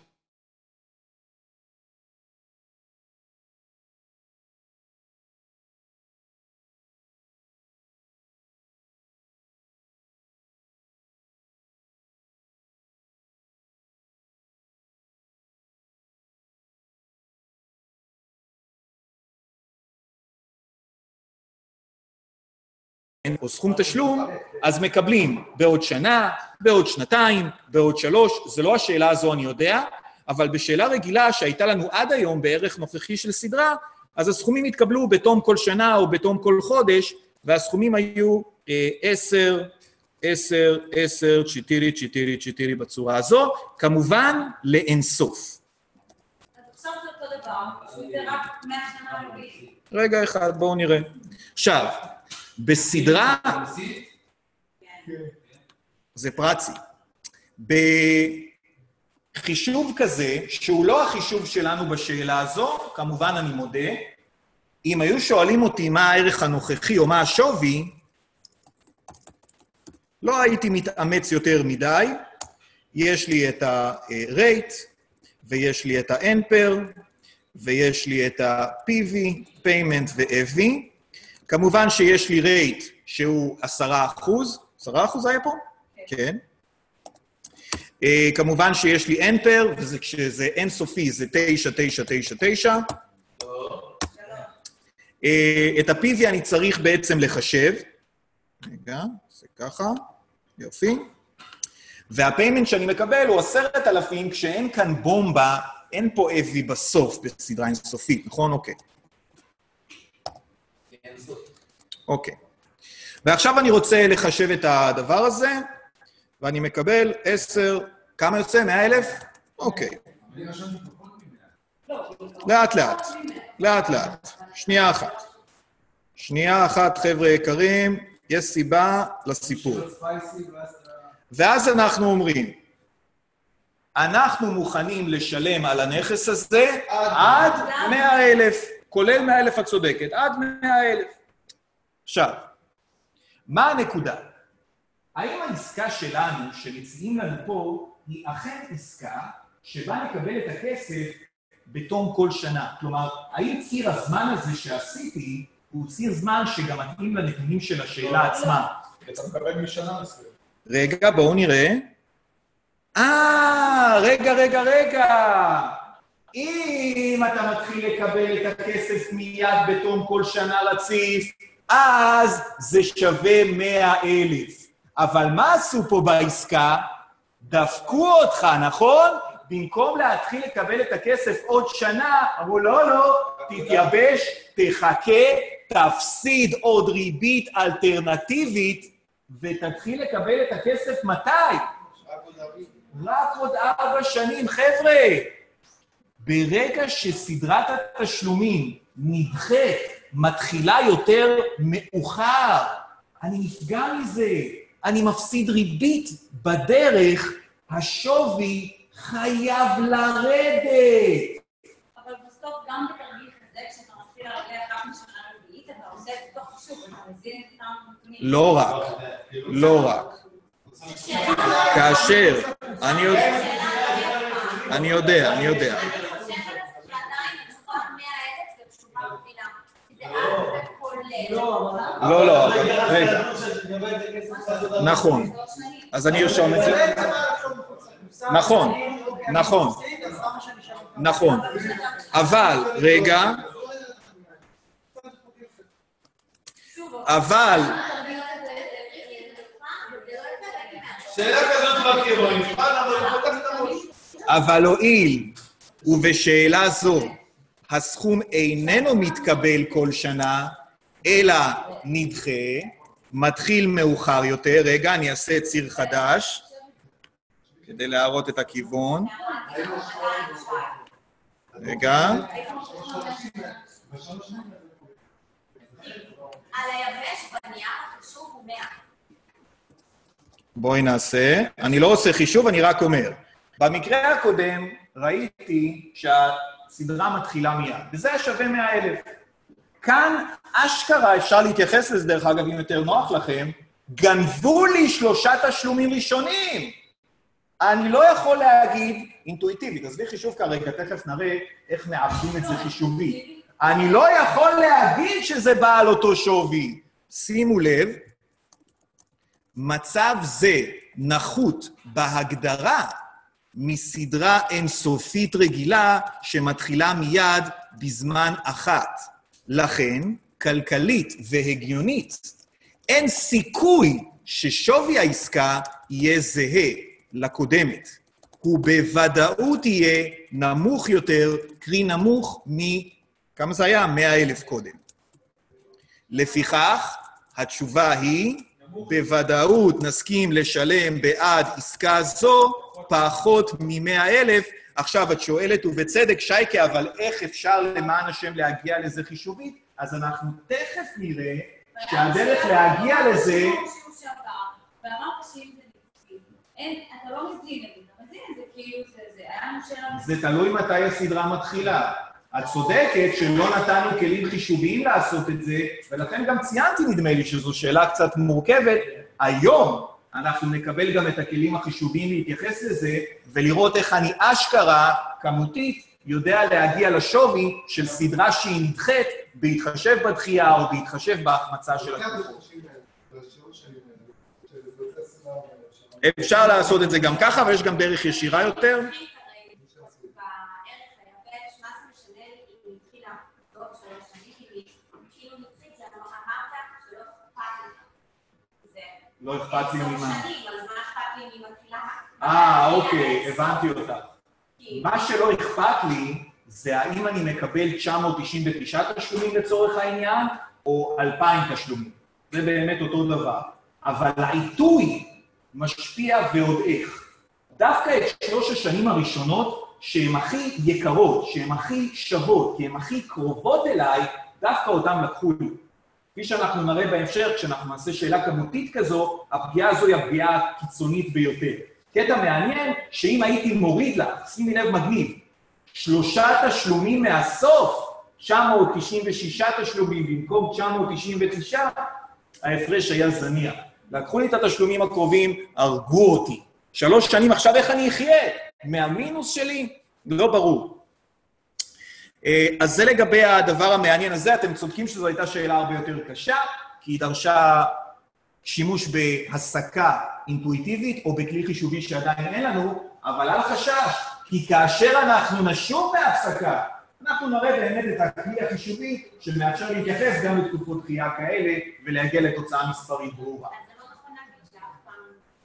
או סכום תשלום, אז מקבלים בעוד שנה, בעוד שנתיים, בעוד שלוש, זה לא השאלה הזו אני יודע, אבל בשאלה רגילה שהייתה לנו עד היום בערך נוכחי של סדרה, אז הסכומים התקבלו בתום כל שנה או בתום כל חודש, והסכומים היו עשר, עשר, עשר, צ'יטירי, צ'יטירי, צ'יטירי בצורה הזו, כמובן לאינסוף. אז עכשיו זה אותו דבר, פשוט זה רק מאה שנה רביעי. רגע אחד, בואו נראה. עכשיו, בסדרה, זה פרצי, בחישוב כזה, שהוא לא החישוב שלנו בשאלה הזו, כמובן אני מודה, אם היו שואלים אותי מה הערך הנוכחי או מה השווי, לא הייתי מתאמץ יותר מדי, יש לי את ה-rate, ויש לי את ה-NPER, ויש לי את ה-פי וי, payment ו-אף וי, כמובן שיש לי rate שהוא עשרה אחוז, עשרה אחוז היה פה? כן. כמובן שיש לי NPER, וכשזה אינסופי זה תשע, תשע, תשע, תשע. את ה-פי וי אני צריך בעצם לחשב. רגע, זה ככה, יופי. והפיימנט שאני מקבל הוא עשרת אלפים, כשאין כאן בומבה, אין פה אף וי בסוף, בסדרה אינסופית, נכון? אוקיי. אוקיי. ועכשיו אני רוצה לחשב את הדבר הזה, ואני מקבל עשר, כמה יוצא? מאה אלף? אוקיי. לאט לאט, לאט לאט. שנייה אחת. שנייה אחת, חבר'ה יקרים, יש סיבה לסיפור. ואז אנחנו אומרים, אנחנו מוכנים לשלם על הנכס הזה עד מאה אלף, כולל מאה אלף את צודקת, עד מאה אלף. עכשיו, מה הנקודה? האם העסקה שלנו, שמציעים לנו פה, היא אכן עסקה שבה נקבל את הכסף בתום כל שנה? כלומר, האם ציר הזמן הזה שעשיתי, הוא ציר זמן שגם מתאים לנתונים של השאלה עצמה? אתה מקבל משנה מסוים. רגע, בואו נראה. אה, רגע, רגע, רגע. אם אתה מתחיל לקבל את הכסף מיד בתום כל שנה רציף, אז זה שווה מאה אלף. אבל מה עשו פה בעסקה? דפקו אותך, נכון? במקום להתחיל לקבל את הכסף עוד שנה, אמרו, לא, לא, תתייבש, תחכה, תפסיד עוד ריבית אלטרנטיבית, ותתחיל לקבל את הכסף מתי? רק עוד ארבע שנים, חבר'ה. ברגע שסדרת התשלומים נדחית, מתחילה יותר מאוחר, אני נפגע מזה, אני מפסיד ריבית בדרך, השווי חייב לרדת. אבל בסוף גם בתרגיל כזה, כשאתה מתחיל להרגיע אחת משנה רביעית, אתה עושה את זה תוך חישוב, אתה מזין את אותם נתונים. לא רק, לא רק. כאשר, אני יודע, אני יודע, אני יודע. אני חושבת שעדיין התשובה מאה אלף זה תשובה מבינה. זה אף זה כולל. לא, לא, רגע. נכון. אז אני ארשום את זה. נכון, נכון. נכון. אבל, רגע. אבל... שאלה כזאת בקירו, נבחן, אבל הוא פותח את הראש. אבל הואיל, ובשאלה זו, הסכום איננו מתקבל כל שנה, אלא נדחה, מתחיל מאוחר יותר. רגע, אני אעשה ציר חדש, כדי להראות את הכיוון. רגע. על היבש בנייר החישוב הוא מאה. בואי נעשה. אני לא עושה חישוב, אני רק אומר. במקרה הקודם ראיתי שהסדרה מתחילה מיד, וזה היה שווה מאה אלף. כאן אשכרה, אפשר להתייחס לזה דרך אגב, אם יותר נוח לכם, גנבו לי שלושה תשלומים ראשונים. אני לא יכול להגיד אינטואיטיבית, אז לי חישוב כרגע, תכף נראה איך מעבדים את זה חישובי. אני לא יכול להגיד שזה בא על אותו שווי. שימו לב, מצב זה נחות בהגדרה מסדרה אינסופית רגילה שמתחילה מיד בזמן אחת. לכן, כלכלית והגיונית, אין סיכוי ששווי העסקה יהיה זהה לקודמת. הוא בוודאות יהיה נמוך יותר, קרי נמוך מ... כמה זה היה? מאה אלף קודם. לפיכך, התשובה היא, בוודאות נסכים לשלם בעד עסקה זו פחות מ-מאה אלף. עכשיו את שואלת, ובצדק, שייקה, אבל איך אפשר למען השם להגיע לזה חישובית? אז אנחנו תכף נראה שהדרך להגיע לזה... ואמרת שאם זה נקצים, אתה לא מזין את זה, אתה מזין את זה כאילו זה זה, היה לנו שאלה... זה תלוי מתי הסדרה מתחילה. את צודקת שלא נתנו כלים חישוביים לעשות את זה, ולכן גם ציינתי, נדמה לי, שזו שאלה קצת מורכבת. היום אנחנו נקבל גם את הכלים החישוביים להתייחס לזה, ולראות איך אני אשכרה, כמותית, יודע להגיע לשווי של סדרה שהיא נדחית, בהתחשב בדחייה או בהתחשב בהחמצה של התקופות. אפשר לעשות את זה גם ככה, אבל יש גם דרך ישירה יותר. לא אכפת לי ממה. אה, אוקיי, הבנתי אותך. מה שלא אכפת לי, זה האם אני מקבל תשע מאות תשעים ותשע תשלומים לצורך העניין, או אלפיים תשלומים. זה באמת אותו דבר. אבל העיתוי משפיע ועוד איך. דווקא את שלוש השנים הראשונות, שהן הכי יקרות, שהן הכי שוות, כי הן הכי קרובות אליי, דווקא אותן לקחו לי. כפי שאנחנו נראה בהמשך, כשאנחנו נעשה שאלה כמותית כזו, הפגיעה הזו היא הפגיעה הקיצונית ביותר. קטע מעניין, שאם הייתי מוריד לה, שימי לב מגניב, שלושה תשלומים מהסוף, תשע מאות תשעים ושישה תשלומים במקום תשע מאות תשעים ותשע, ההפרש היה זניח. לקחו לי את התשלומים הקרובים, הרגו אותי. שלוש שנים, עכשיו איך אני אחיה? מהמינוס שלי? לא ברור. אז זה לגבי הדבר המעניין הזה. אתם צודקים שזו הייתה שאלה הרבה יותר קשה, כי היא דרשה שימוש בהסקה אינטואיטיבית, או בכלי חישובי שעדיין אין לנו, אבל אל חשש, כי כאשר אנחנו נשוב בהפסקה, אנחנו נראה באמת את הכלי החישובי שמאפשר להתייחס גם לתקופות דחייה כאלה, ולהגיע לתוצאה מספרית ברורה. אז זה לא נכון להגיד שאף פעם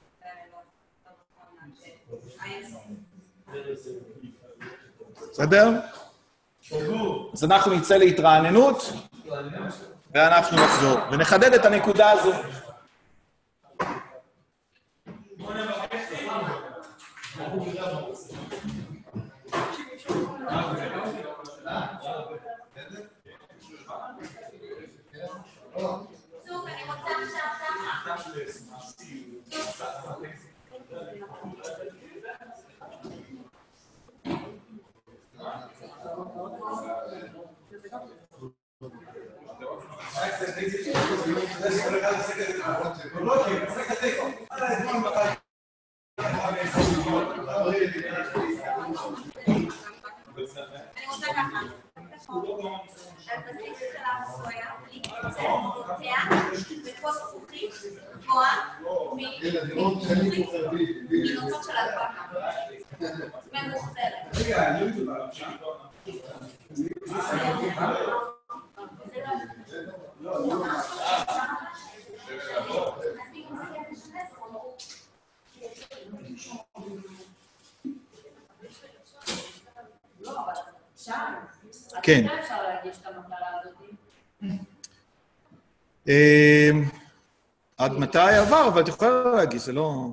לא נכון בסדר? אז אנחנו נצא להתרעננות, ואנחנו נחזור, ונחדד את הנקודה הזו. זוג, אני רוצה עכשיו ככה. אני רוצה ככה. על בסיס של הסויה, להתקצר, פותח, בכוס זכוכית גבוהה מנוצות של אלפקה. ממוחזרת. כן. אפשר להגיש את המטרה הזאת? עד מתי עבר, אבל את יכולה להגיש, זה לא...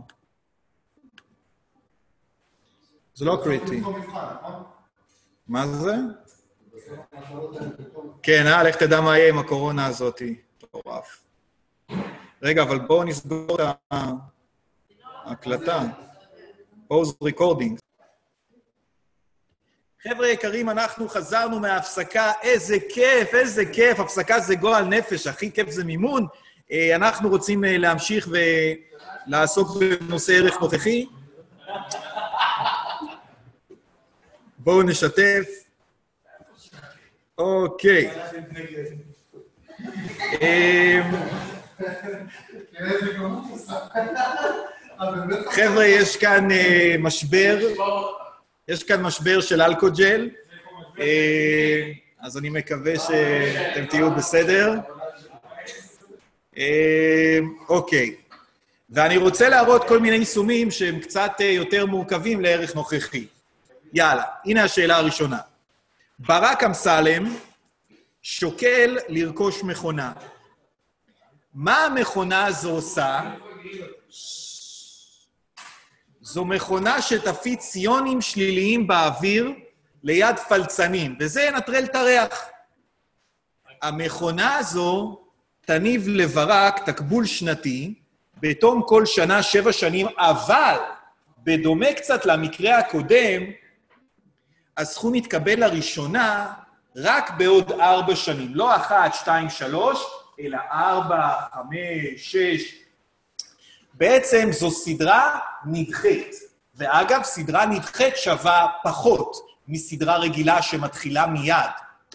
זה לא קריטי. מה זה? כן, אה, לך תדע מה יהיה עם הקורונה הזאת. טורף. רגע, אבל בואו נסגור את ההקלטה. פוז ריקורדינג. חבר'ה יקרים, אנחנו חזרנו מההפסקה, איזה כיף, איזה כיף, הפסקה זה גועל נפש, הכי כיף זה מימון. אנחנו רוצים להמשיך ולעסוק בנושא ערך נוכחי. בואו נשתף. אוקיי. חבר'ה, יש כאן משבר. יש כאן משבר של אלכוג'ל, אז אני מקווה שאתם תהיו בסדר. אוקיי. ואני רוצה להראות כל מיני יישומים שהם קצת יותר מורכבים לערך נוכחי. יאללה, הנה השאלה הראשונה. ברק אמסלם שוקל לרכוש מכונה. מה המכונה הזו עושה? זו מכונה שתפיץ ציונים שליליים באוויר ליד פלצנים, וזה ינטרל את הריח. המכונה הזו תניב לברק תקבול שנתי, בתום כל שנה שבע שנים, אבל בדומה קצת למקרה הקודם, הסכום יתקבל לראשונה רק בעוד ארבע שנים. לא אחת, שתיים, שלוש, אלא ארבע, חמש, שש. בעצם זו סדרה נדחית. ואגב, סדרה נדחית שווה פחות מסדרה רגילה שמתחילה מיד.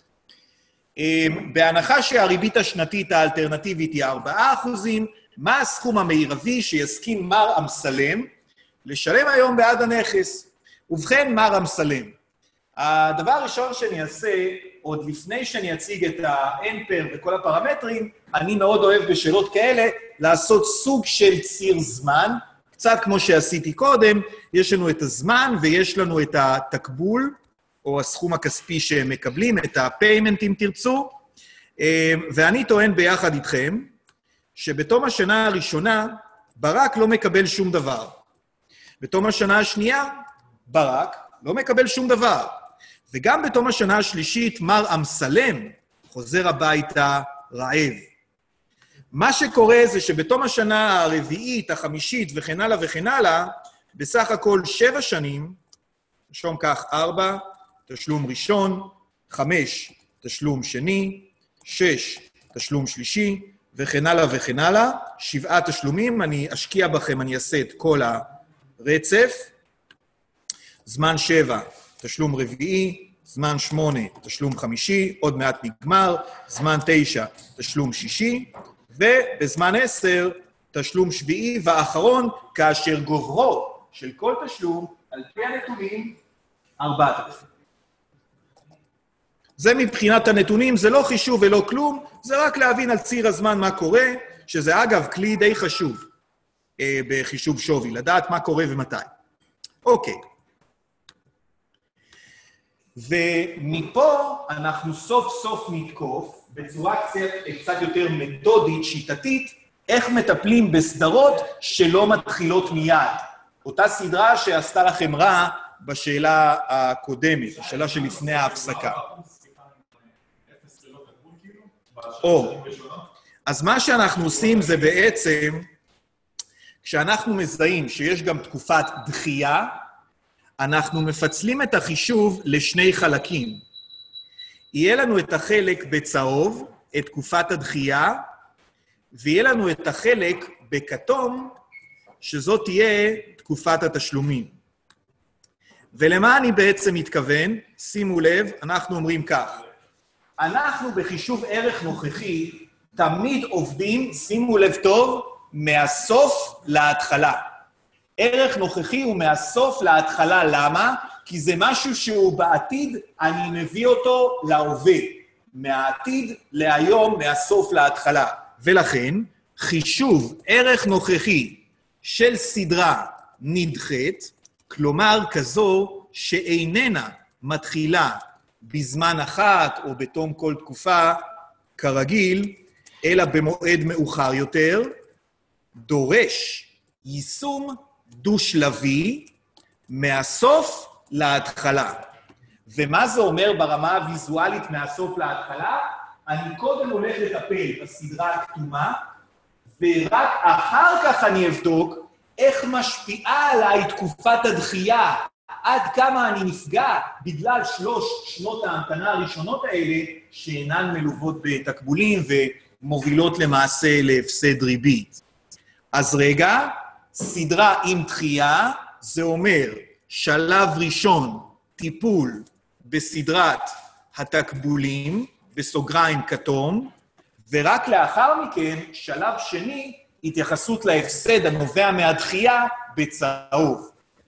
בהנחה שהריבית השנתית האלטרנטיבית היא ארבעה אחוזים, מה הסכום המרבי שיסכים מר אמסלם לשלם היום בעד הנכס? ובכן, מר אמסלם, הדבר הראשון שאני אעשה, עוד לפני שאני אציג את האמפר וכל הפרמטרים, אני מאוד אוהב בשאלות כאלה לעשות סוג של ציר זמן, קצת כמו שעשיתי קודם, יש לנו את הזמן ויש לנו את התקבול, או הסכום הכספי שהם מקבלים, את הפיימנט אם תרצו, ואני טוען ביחד איתכם, שבתום השנה הראשונה, ברק לא מקבל שום דבר. בתום השנה השנייה, ברק לא מקבל שום דבר. וגם בתום השנה השלישית, מר אמסלם חוזר הביתה רעב. מה שקורה זה שבתום השנה הרביעית, החמישית וכן הלאה וכן הלאה, בסך הכל שבע שנים, נרשום כך, ארבע, תשלום ראשון, חמש, תשלום שני, שש, תשלום שלישי, וכן הלאה וכן הלאה, שבעה תשלומים, אני אשקיע בכם, אני אעשה את כל הרצף, זמן שבע, תשלום רביעי, זמן שמונה, תשלום חמישי, עוד מעט נגמר, זמן תשע, תשלום שישי, ובזמן עשר, תשלום שביעי והאחרון, כאשר גוברו של כל תשלום, על פי הנתונים, ארבעת אלפים. זה מבחינת הנתונים, זה לא חישוב ולא כלום, זה רק להבין על ציר הזמן מה קורה, שזה אגב כלי די חשוב אה, בחישוב שווי, לדעת מה קורה ומתי. אוקיי. ומפה אנחנו סוף סוף נתקוף, בצורה קצת, קצת יותר מתודית, שיטתית, איך מטפלים בסדרות שלא מתחילות מיד. אותה סדרה שעשתה לכם רע בשאלה הקודמת, בשאלה שלפני ההפסקה. או, אז מה שאנחנו עושים זה בעצם, כשאנחנו מזהים שיש גם תקופת דחייה, אנחנו מפצלים את החישוב לשני חלקים. יהיה לנו את החלק בצהוב, את תקופת הדחייה, ויהיה לנו את החלק בכתום, שזאת תהיה תקופת התשלומים. ולמה אני בעצם מתכוון? שימו לב, אנחנו אומרים כך. אנחנו בחישוב ערך נוכחי תמיד עובדים, שימו לב טוב, מהסוף להתחלה. ערך נוכחי הוא מהסוף להתחלה, למה? כי זה משהו שהוא בעתיד, אני מביא אותו להווה. מהעתיד להיום, מהסוף להתחלה. ולכן, חישוב ערך נוכחי של סדרה נדחית, כלומר כזו שאיננה מתחילה בזמן אחת או בתום כל תקופה כרגיל, אלא במועד מאוחר יותר, דורש יישום דו-שלבי מהסוף להתחלה. ומה זה אומר ברמה הוויזואלית מהסוף להתחלה? אני קודם הולך לטפל בסדרה הכתומה, ורק אחר כך אני אבדוק איך משפיעה עליי תקופת הדחייה, עד כמה אני נפגע בגלל שלוש שנות ההמתנה הראשונות האלה, שאינן מלוות בתקבולים ומובילות למעשה להפסד ריבית. אז רגע, סדרה עם דחייה, זה אומר שלב ראשון, טיפול בסדרת התקבולים, בסוגריים כתום, ורק לאחר מכן, שלב שני, התייחסות להפסד הנובע מהדחייה בצהוב.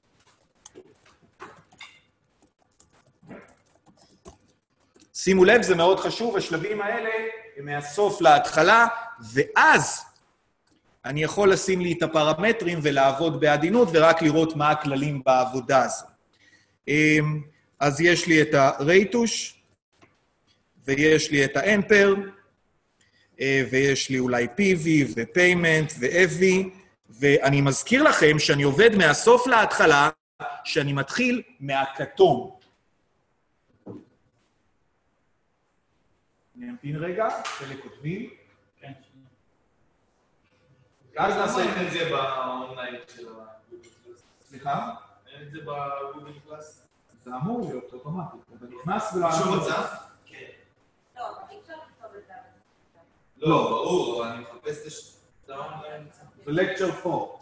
שימו לב, זה מאוד חשוב, השלבים האלה הם מהסוף להתחלה, ואז אני יכול לשים לי את הפרמטרים ולעבוד בעדינות, ורק לראות מה הכללים בעבודה הזו. אז יש לי את הרייטוש, ויש לי את האמפר, ויש לי אולי פי וי ופיימנט ו-אף וי, ואני מזכיר לכם שאני עובד מהסוף להתחלה, שאני מתחיל מהכתום. אני אמתין רגע, חלק כותבים. כן. אז נעשה את זה באונליין של הגוגל קלאס. סליחה? אין את זה בגוגל קלאס? זה אמור להיות אוטומטית, אתה נכנס ולא... שום מצב? כן. לא, אי אפשר לכתוב את זה. לא, ברור, אבל אני מחפש את האונליין. זה לקצ'ר פור.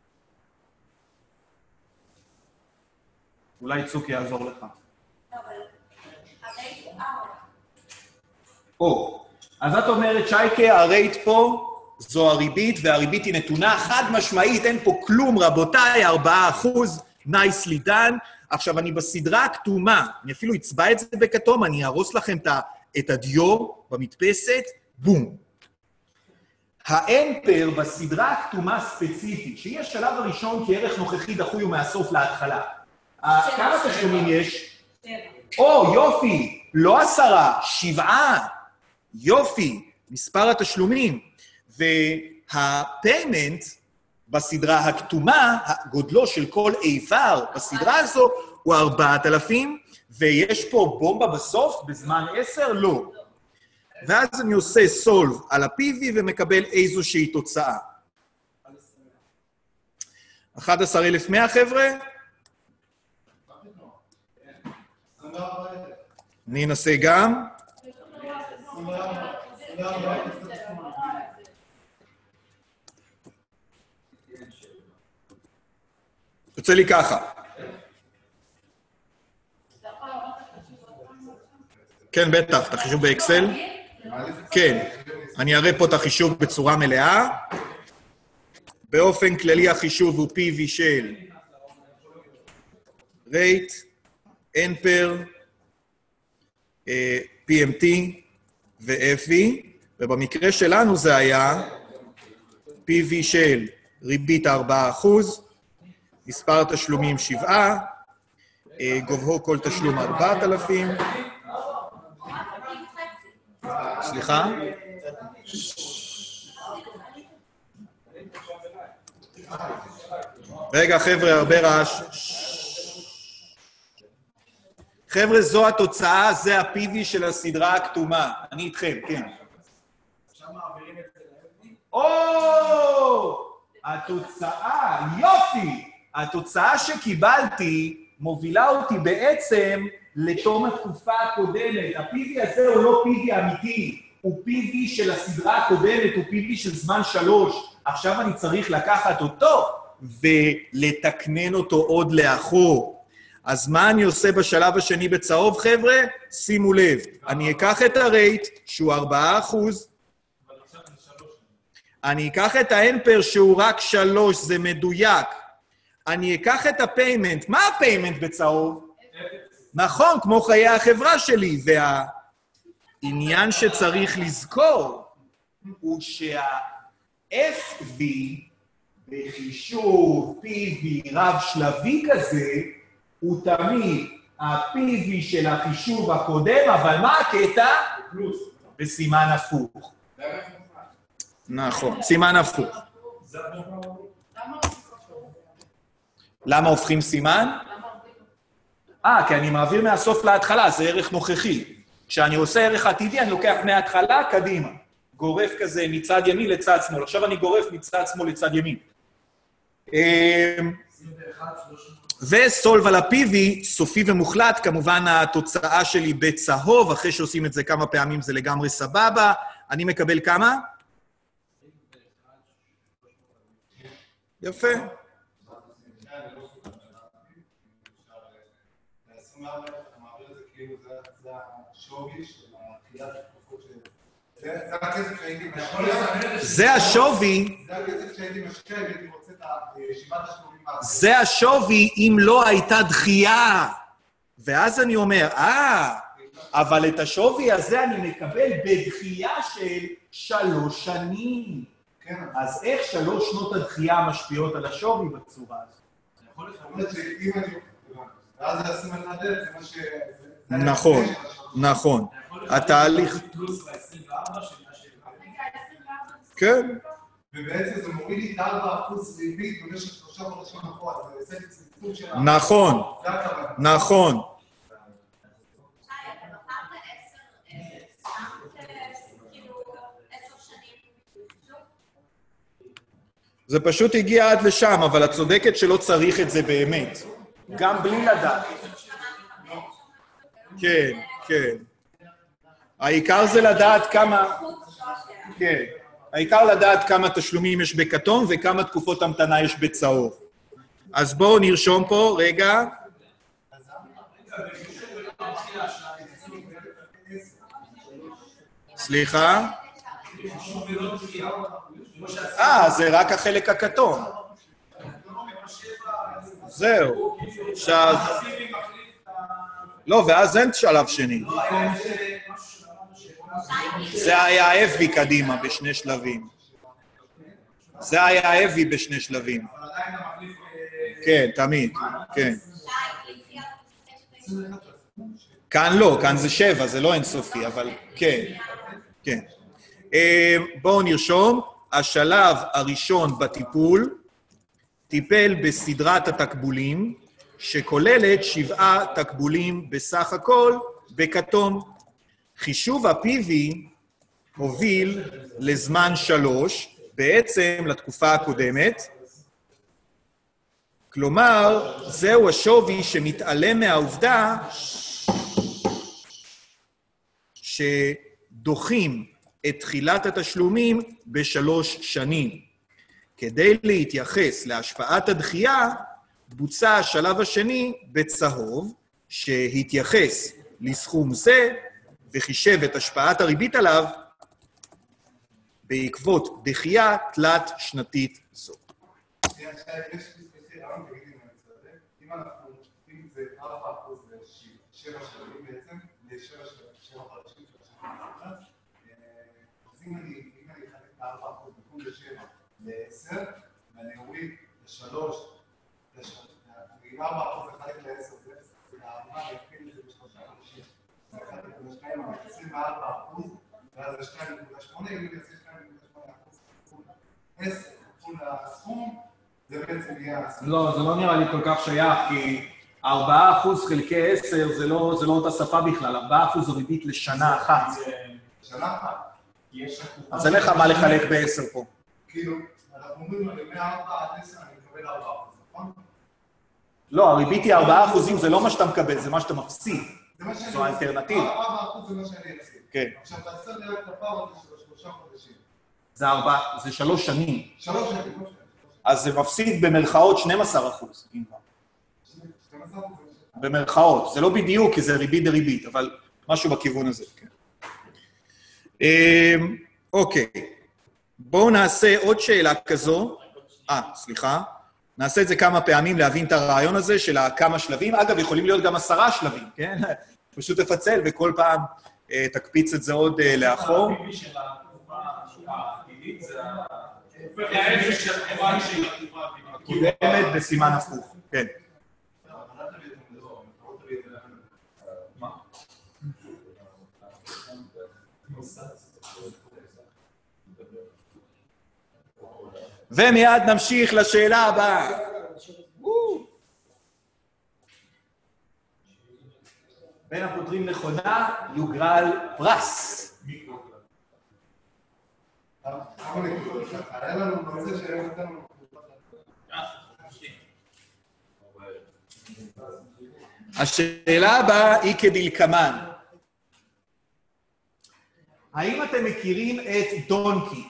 אולי צוק יעזור לך. לא, אבל הרייט הוא ארבע. או, אז את אומרת, שייקה, הרייט פה זו הריבית, והריבית היא נתונה חד משמעית, אין פה כלום, רבותיי, ארבעה אחוז, nicely done. עכשיו, אני בסדרה הכתומה, אני אפילו אצבע את זה בכתום, אני ארוס לכם את הדיור במדפסת, בום. האמפר בסדרה הכתומה ספציפית, שהיא השלב הראשון כערך נוכחי דחוי ומהסוף להתחלה. כמה תשלומים יש? או, יופי, לא עשרה, שבעה, יופי, מספר התשלומים. והפיימנט בסדרה הכתומה, גודלו של כל איבר בסדרה הזו, הוא ארבעת אלפים, ויש פה בומבה בסוף, בזמן עשר? לא. ואז אני עושה סולב על ה-פי וי ומקבל איזושהי תוצאה. אחד עשר אלף מאה, חבר'ה? אני אנסה גם. יוצא לי ככה. כן, בטח, את החישוב באקסל. כן, אני אראה פה את החישוב בצורה מלאה. באופן כללי החישוב הוא פי וי של רייט, אמפר, פי אם טי ו-אף וי, ובמקרה שלנו זה היה פי וי של ריבית ארבעה אחוז, מספר תשלומים שבעה, גובהו כל תשלום ארבעת אלפים. סליחה? רגע, חבר'ה, הרבה רעש. חבר'ה, זו התוצאה, זה ה-פי וי של הסדרה הכתומה. אני איתכם, כן. עכשיו מעבירים את זה ל-אף וי? או! התוצאה, יופי! התוצאה שקיבלתי מובילה אותי בעצם לתום התקופה הקודמת. ה-פי וי הזה הוא לא פי וי אמיתי, הוא פי וי של הסדרה הקודמת, הוא פי וי של זמן שלוש. עכשיו אני צריך לקחת אותו ולתקנן אותו עוד לאחור. אז מה אני עושה בשלב השני בצהוב, חבר'ה? שימו לב, אני אקח את הרייט, שהוא ארבעה אחוז, אני אקח את האנפר שהוא רק שלוש, זה מדויק. אני אקח את הפיימנט. מה הפיימנט בצהוב? נכון, כמו חיי החברה שלי. והעניין שצריך לזכור הוא שה-אף וי בחישוב פי וי רב שלבי כזה, הוא תמיד ה-פי וי של החישוב הקודם, אבל מה הקטע? בסימן הפוך. נכון, סימן הפוך. למה הופכים סימן? אה, כי אני מעביר מהסוף להתחלה, זה ערך נוכחי. כשאני עושה ערך עתידי, אני לוקח מההתחלה קדימה. גורף כזה מצד ימין לצד שמאל. עכשיו אני גורף מצד שמאל לצד ימין. וסולב על ה-פי וי, סופי ומוחלט, כמובן התוצאה שלי בצהוב, אחרי שעושים את זה כמה פעמים זה לגמרי סבבה. אני מקבל כמה? יפה. זה השווי, זה השווי אם לא הייתה דחייה. ואז אני אומר, אה, אבל את השווי הזה אני מקבל בדחייה של שלוש שנים. אז איך שלוש שנות הדחייה משפיעות על השווי בצורה הזאת? יכול להיות שאם אני... ואז זה עושים על הדלת, זה מה ש... נכון, נכון. התהליך... כן. ובעצם זה מוריד לי את ארבעה אחוז ריבית במשך שלושה חודשים אחורה, זה עושה לי צמצום של... נכון, נכון. זה פשוט הגיע עד לשם, אבל את צודקת שלא צריך את זה באמת. גם בלי לדעת. כן, כן. העיקר זה לדעת כמה... כן. העיקר לדעת כמה תשלומים יש בכתום וכמה תקופות המתנה יש בצהוב. אז בואו נרשום פה, רגע. סליחה? אה, זה רק החלק הכתום. זהו. עכשיו... לא, ואז אין שלב שני. זה היה האבי קדימה בשני שלבים. זה היה האבי בשני שלבים. כן, תמיד, כן. כאן לא, כאן זה שבע, זה לא אינסופי, אבל כן, כן. בואו נרשום, השלב הראשון בטיפול טיפל בסדרת התקבולים, שכוללת שבעה תקבולים בסך הכל בכתום. חישוב ה-פי וי הוביל לזמן שלוש, בעצם לתקופה הקודמת, כלומר, זהו השווי שמתעלם מהעובדה שדוחים את תחילת התשלומים בשלוש שנים. כדי להתייחס להשפעת הדחייה, בוצע השלב השני בצהוב, שהתייחס לסכום זה, וחישב את השפעת הריבית עליו, בעקבות דחייה תלת שנתית זו. אם אנחנו, אם זה ארבעה אחוז לשבע שלבים בעצם, לשבע חודשים, אז אם אני אחלק את ארבעה אחוז בקום לשבע לעשר, ואני אוריד לשלוש, אם ארבעה אחוז אחלק לעשר, זה לארבעה, אני אקפיל את זה בשלושה חודשים. זה אחד נקודה שתיים, אבל עשרים וארבעה אחוז, ואז זה שתיים נקודה שמונה, אם אני אעשה שתיים נקודה שמונה אחוז, עשר, כפול הסכום, זה בעצם יהיה... לא, זה לא נראה לי כל כך שייך, כי ארבעה אחוז חלקי עשר זה לא אותה שפה בכלל, ארבעה אחוז ריבית לשנה אחת. שנה אחת. אז אין לך מה לחלק בעשר פה. כאילו, אנחנו אומרים, מארבע עד עשר אני מקבל ארבעה אחוז, נכון? לא, הריבית היא ארבעה אחוזים, זה לא מה שאתה מקבל, זה מה שאתה מפסיד. זה מה שאני... זו האלטרנטיבה. ארבעה אחוז זה מה שאני אציג. כן. עכשיו, תעשה לי רק את הפער הזה של השלושה חודשים. זה ארבע, זה שלוש שנים. שלוש שנים. אז זה מפסיד במרכאות שנים עשר אחוז. במרכאות. זה לא בדיוק, כי זה ריבית דריבית, אבל משהו בכיוון הזה, כן. אוקיי. בואו נעשה עוד שאלה כזו. אה, סליחה. נעשה את זה כמה פעמים להבין את הרעיון הזה של כמה שלבים. אגב, יכולים להיות גם עשרה שלבים, כן? פשוט תפצל וכל פעם תקפיץ את זה עוד לאחור. הקודמת בסימן הפוך, כן. ומיד נמשיך לשאלה הבאה. בין הפותרים נכונה, יוגרל פרס. היה לנו נושא שהיה נתנו... השאלה הבאה היא כדלקמן. האם אתם מכירים את דונקי?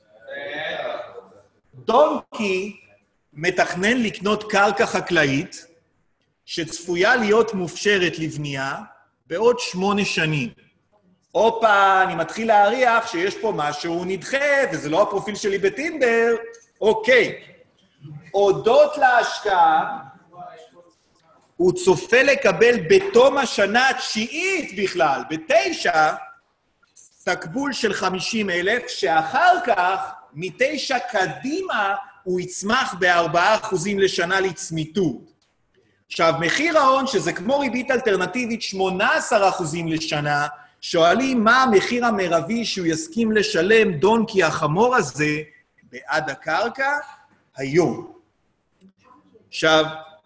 דונקי מתכנן לקנות קרקע חקלאית שצפויה להיות מופשרת לבנייה בעוד שמונה שנים. אופה, אני מתחיל להריח שיש פה משהו נדחה, וזה לא הפרופיל שלי בטינדר. אוקיי. הודות להשקעה, הוא צופה לקבל בתום השנה התשיעית בכלל, בתשע, תקבול של חמישים אלף, שאחר כך, מתשע קדימה, הוא יצמח בארבעה אחוזים לשנה לצמיתות. עכשיו, מחיר ההון, שזה כמו ריבית אלטרנטיבית, שמונה עשר אחוזים לשנה, שואלים מה המחיר המרבי שהוא יסכים לשלם דונקי החמור הזה בעד הקרקע היום. עכשיו,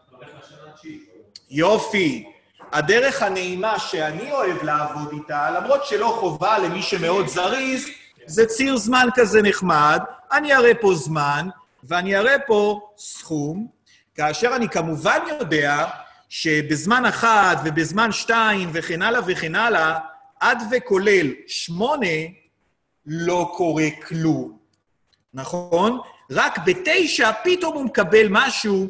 יופי, הדרך הנעימה שאני אוהב לעבוד איתה, למרות שלא חובה למי שמאוד זריז, זה ציר זמן כזה נחמד, אני אראה פה זמן, ואני אראה פה סכום, כאשר אני כמובן יודע שבזמן אחד ובזמן שתיים וכן הלאה וכן הלאה, עד וכולל שמונה לא קורה כלום, נכון? רק בתשע פתאום הוא מקבל משהו,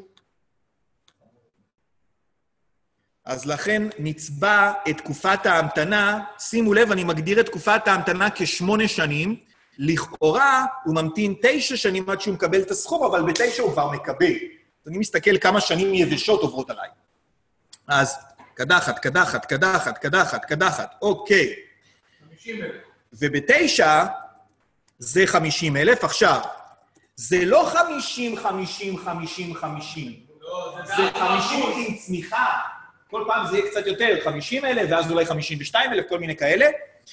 אז לכן נצבע את תקופת ההמתנה, שימו לב, אני מגדיר את תקופת ההמתנה כשמונה שנים, לכאורה הוא ממתין תשע שנים עד שהוא מקבל את הסכום, אבל בתשע הוא כבר מקבל. אז אני מסתכל כמה שנים יבשות עוברות עליי. אז קדחת, קדחת, קדחת, קדחת, קדחת, אוקיי. חמישים אלף. ובתשע זה חמישים אלף. עכשיו, זה לא חמישים, חמישים, חמישים, חמישים. לא, זה זה חמישים עם צמיחה. כל פעם זה יהיה קצת יותר, חמישים אלף, ואז אולי חמישים ושתיים אלף, כל מיני כאלה.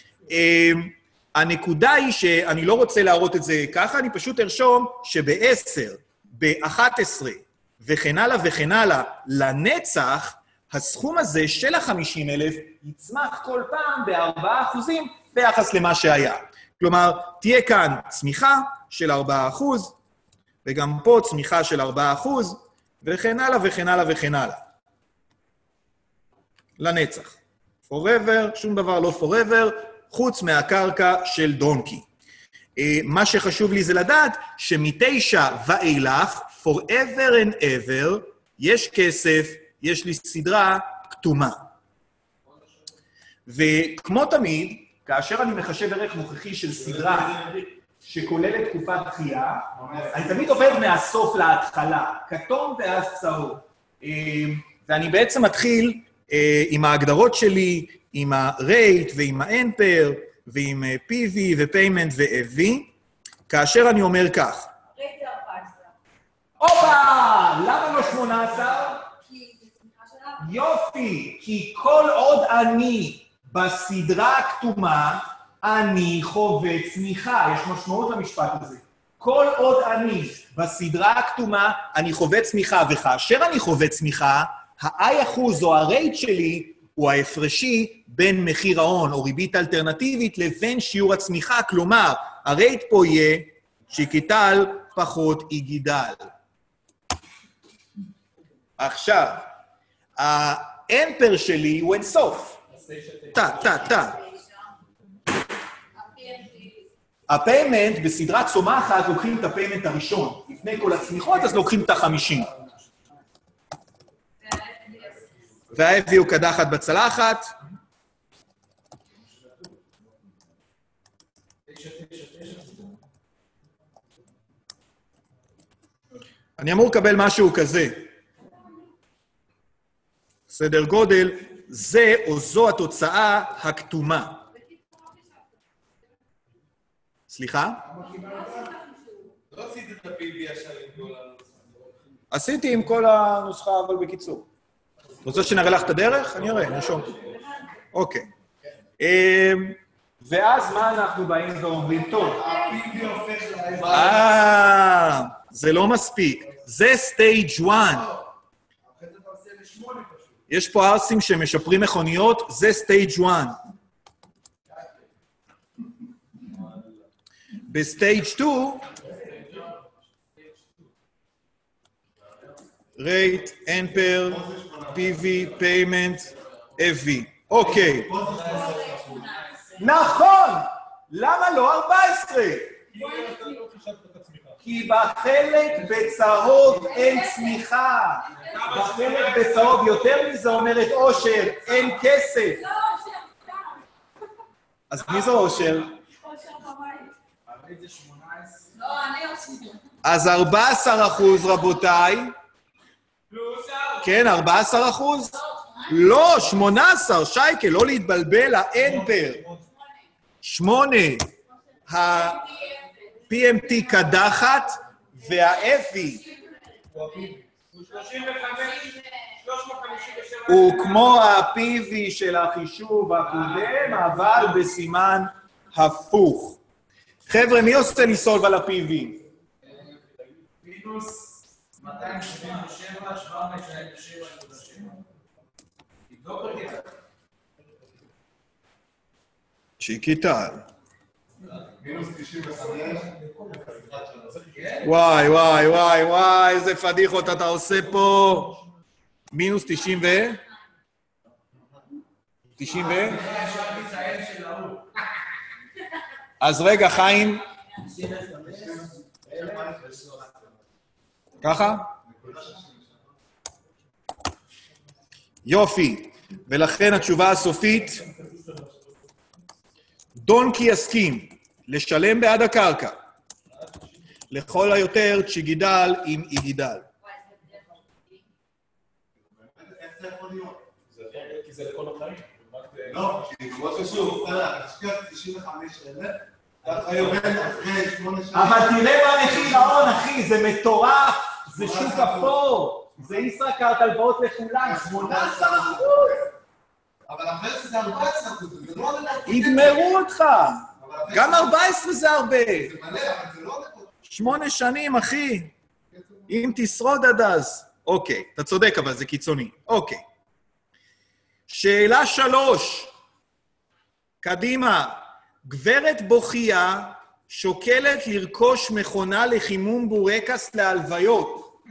הנקודה היא שאני לא רוצה להראות את זה ככה, אני פשוט ארשום שב-עשר, ב-אחת עשרה וכן הלאה וכן הלאה, לנצח, הסכום הזה של ה-חמישים אלף יצמח כל פעם ב-ארבעה אחוזים ביחס למה שהיה. כלומר, תהיה כאן צמיחה של ארבעה אחוז, וגם פה צמיחה של ארבעה אחוז, וכן הלאה וכן הלאה וכן הלאה. לנצח. forever, שום דבר לא forever, חוץ מהקרקע של דונקי. מה שחשוב לי זה לדעת שמתשע ואילך, forever and ever, יש כסף, יש לי סדרה כתומה. וכמו תמיד, כאשר אני מחשב ערך מוכיחי של סדרה שכוללת תקופת דחייה, אני תמיד עובד מהסוף להתחלה, כתום ואז צהוב. ואני בעצם מתחיל עם ההגדרות שלי, עם ה-rate ועם ה-Ampere ועם פי וי ו-Payment ו-אף וי, כאשר אני אומר כך. rate זה ארבע עשרה. הופה! למה לא שמונה עשרה? כי זה צמיחה שלה. יופי, כי כל עוד אני בסדרה הכתומה, אני חווה צמיחה. יש משמעות למשפט הזה. כל עוד אני בסדרה הכתומה, אני חווה צמיחה, וכאשר אני חווה צמיחה, ה-I אחוז או ה-rate שלי הוא ההפרשי בין מחיר ההון או ריבית אלטרנטיבית לבין שיעור הצמיחה, כלומר, ה-rate פה יהיה שקיטל פחות אי גידל. עכשיו, האמפר שלי הוא אינסוף. תא, תא, תא. הפיימנט בסדרת צומחת לוקחים את הפיימנט הראשון. לפני כל הצמיחות, אז לוקחים את החמישים. וה-F הוא קדחת בצלחת. אני אמור לקבל משהו כזה. סדר גודל, זה או זו התוצאה הכתומה. סליחה? לא עשיתי את ה-פי וי ישר עם כל הנוסחה. עשיתי עם כל הנוסחה, אבל בקיצור. רוצה שנראה לך את הדרך? אני אראה, נרשום. אוקיי. ואז מה אנחנו באים ואומרים? טוב. ה-פי וי הופך ל... אה, זה לא מספיק. זה סטייג' אחת. אחרי זה אתה עושה לשמונה פשוט. יש פה ארסים שמשפרים מכוניות, זה סטייג' אחת. בסטייג' שתיים, rate, amper, פי וי, payment, אף וי. אוקיי. נכון! למה לא ארבע עשרה? כי בחלק בצהוב אין צמיחה. בחלק בצהוב יותר מזה אומרת אושר, אין כסף. אז מי זו אושר? אז ארבע עשרה אחוז, רבותיי. כן, ארבע עשרה אחוז? לא, שמונה עשרה, שייקה, לא להתבלבל, האמפר. שמונה. ה-פי אם טי קדחת וה-אף וי. הוא כמו ה-פי וי של החישוב הקודם, אבל בסימן הפוך. חבר'ה, מי עושה לי סולב על ה-פי וי? מינוס מאתיים שבעים ושבע, שבע מאות תשעים ושבע נקודה שבע. תבדוק אותי. שיקי-טל. מינוס תשעים וחמש. וואי, וואי, וואי, וואי, איזה פדיחות אתה עושה פה. מינוס תשעים ו... תשעים ו... אז רגע, חיים. ככה? יופי. ולכן התשובה הסופית, דונקי יסכים לשלם בעד הקרקע. לכל היותר צ'יגידל עם איגידל. איך זה יכול להיות? כי זה לכל החיים. לא, כי כמו ששוב, אתה תשקיע תשעים וחמש אלף, אתה יורד אחרי שמונה שנים. אבל תראה מה מחיר ההון, אחי, זה מטורף, זה שוק אפור, זה ישראכרט הלוואות לכולם, שמונה עשרה אחוז. אבל אחרי זה זה ארבע עשרה אחוז, זה לא עולה. יגמרו אותך. גם ארבע עשרה זה הרבה. זה מלא, אבל זה לא עולה. שמונה שנים, אחי. אם תשרוד עד אז. אוקיי, אתה צודק, אבל זה קיצוני. אוקיי. שאלה שלוש. קדימה. גברת בוכייה שוקלת לרכוש מכונה לחימום בורקס להלוויות.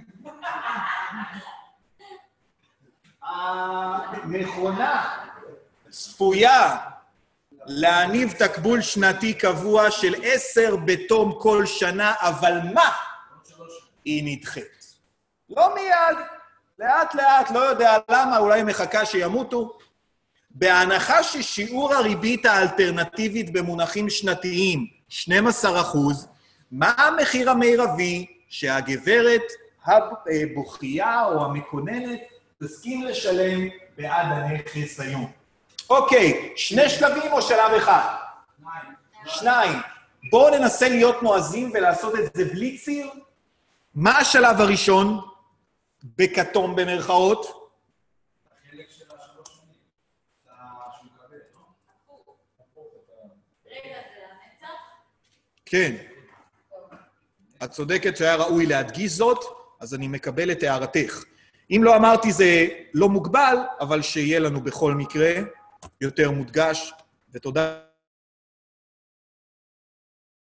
המכונה צפויה להניב תקבול שנתי קבוע של עשר בתום כל שנה, אבל מה? היא נדחית. לא מיד, לאט לאט, לא יודע למה, אולי מחכה שימותו. בהנחה ששיעור הריבית האלטרנטיבית במונחים שנתיים, שנים עשר אחוז, מה המחיר המרבי שהגברת הבוכייה או המקוננת תסכים לשלם בעד הנכס היום? אוקיי, שני שלבים או שלב אחד? שניים. שניים. בואו ננסה להיות נועזים ולעשות את זה בלי ציר. מה השלב הראשון? בכתום במרכאות. החלק של השלוש שנים. זה שהוא מקבל, לא? רגע, זה לנצח? כן. את צודקת שהיה ראוי להדגיש זאת, אז אני מקבל את הערתך. אם לא אמרתי זה לא מוגבל, אבל שיהיה לנו בכל מקרה יותר מודגש, ותודה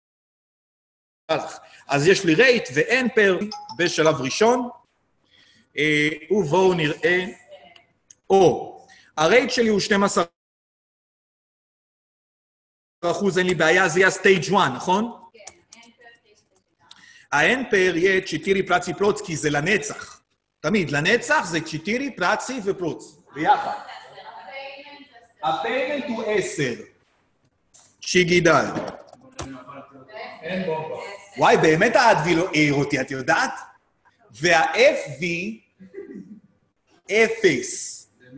לך. אז יש לי רייט ואמפר בשלב ראשון, אה, ובואו נראה, או, הרייט שלי הוא שנים עשר אחוז, אין לי בעיה, זה יהיה סטייג' אחת, נכון? ה-N פר יהיה צ'יטירי פלצי פלוץ, כי זה לנצח. תמיד, לנצח זה צ'יטירי פלצי ופלוץ, ביחד. הפיימנט הוא עשר. שיגידל. וואי, באמת האדווי לא העיר אותי, את יודעת? וה-F V, אפס.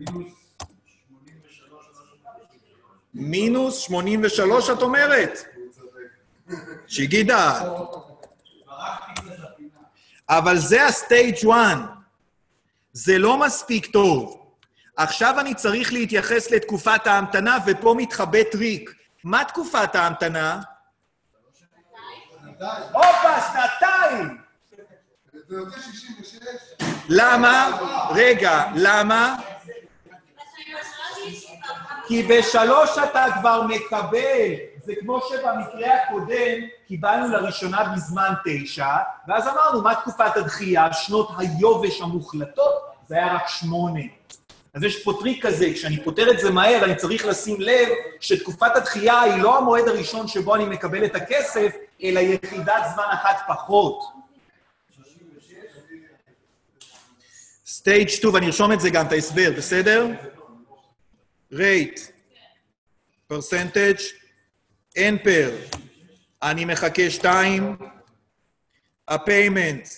מינוס שמונים ושלוש, את אומרת? שיגידל. אבל זה הסטייג' אחת. זה לא מספיק טוב. עכשיו אני צריך להתייחס לתקופת ההמתנה, ופה מתחבא טריק. מה תקופת ההמתנה? הופה, שנתיים! זה יוצא שישים ושש. למה? רגע, למה? כי בשלוש אתה כבר מקבל. זה כמו שבמקרה הקודם קיבלנו לראשונה בזמן תשע, ואז אמרנו, מה תקופת הדחייה? שנות היובש המוחלטות, זה היה רק שמונה. אז יש פה טריק כזה, כשאני פותר את זה מהר, אני צריך לשים לב שתקופת הדחייה היא לא המועד הראשון שבו אני מקבל את הכסף, אלא יחידת זמן אחת פחות. סטייג' שתיים, ואני ארשום את זה גם, את ההסבר, בסדר? רייט, פרסנטג', N פר, אני מחכה שתיים, הפיימנט,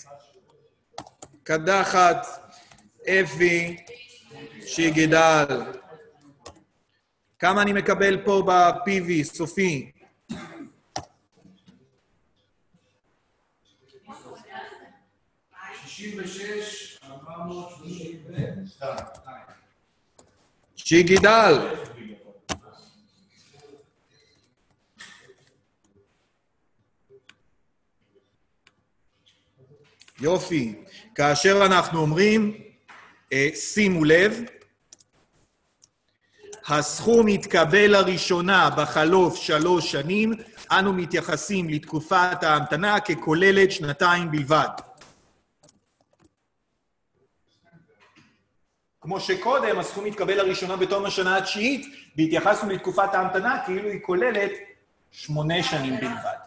קדחת, F V, שיגדל. כמה אני מקבל פה ב-P V, סופי? שישים ושש, ארבע מאות שלושים ושתיים. שיגדל. יופי. כאשר אנחנו אומרים, אה, שימו לב, הסכום יתקבל לראשונה בחלוף שלוש שנים, אנו מתייחסים לתקופת ההמתנה ככוללת שנתיים בלבד. כמו שקודם, הסכום יתקבל לראשונה בתום השנה התשיעית, והתייחסנו לתקופת ההמתנה כאילו היא כוללת שמונה שנים בלבד.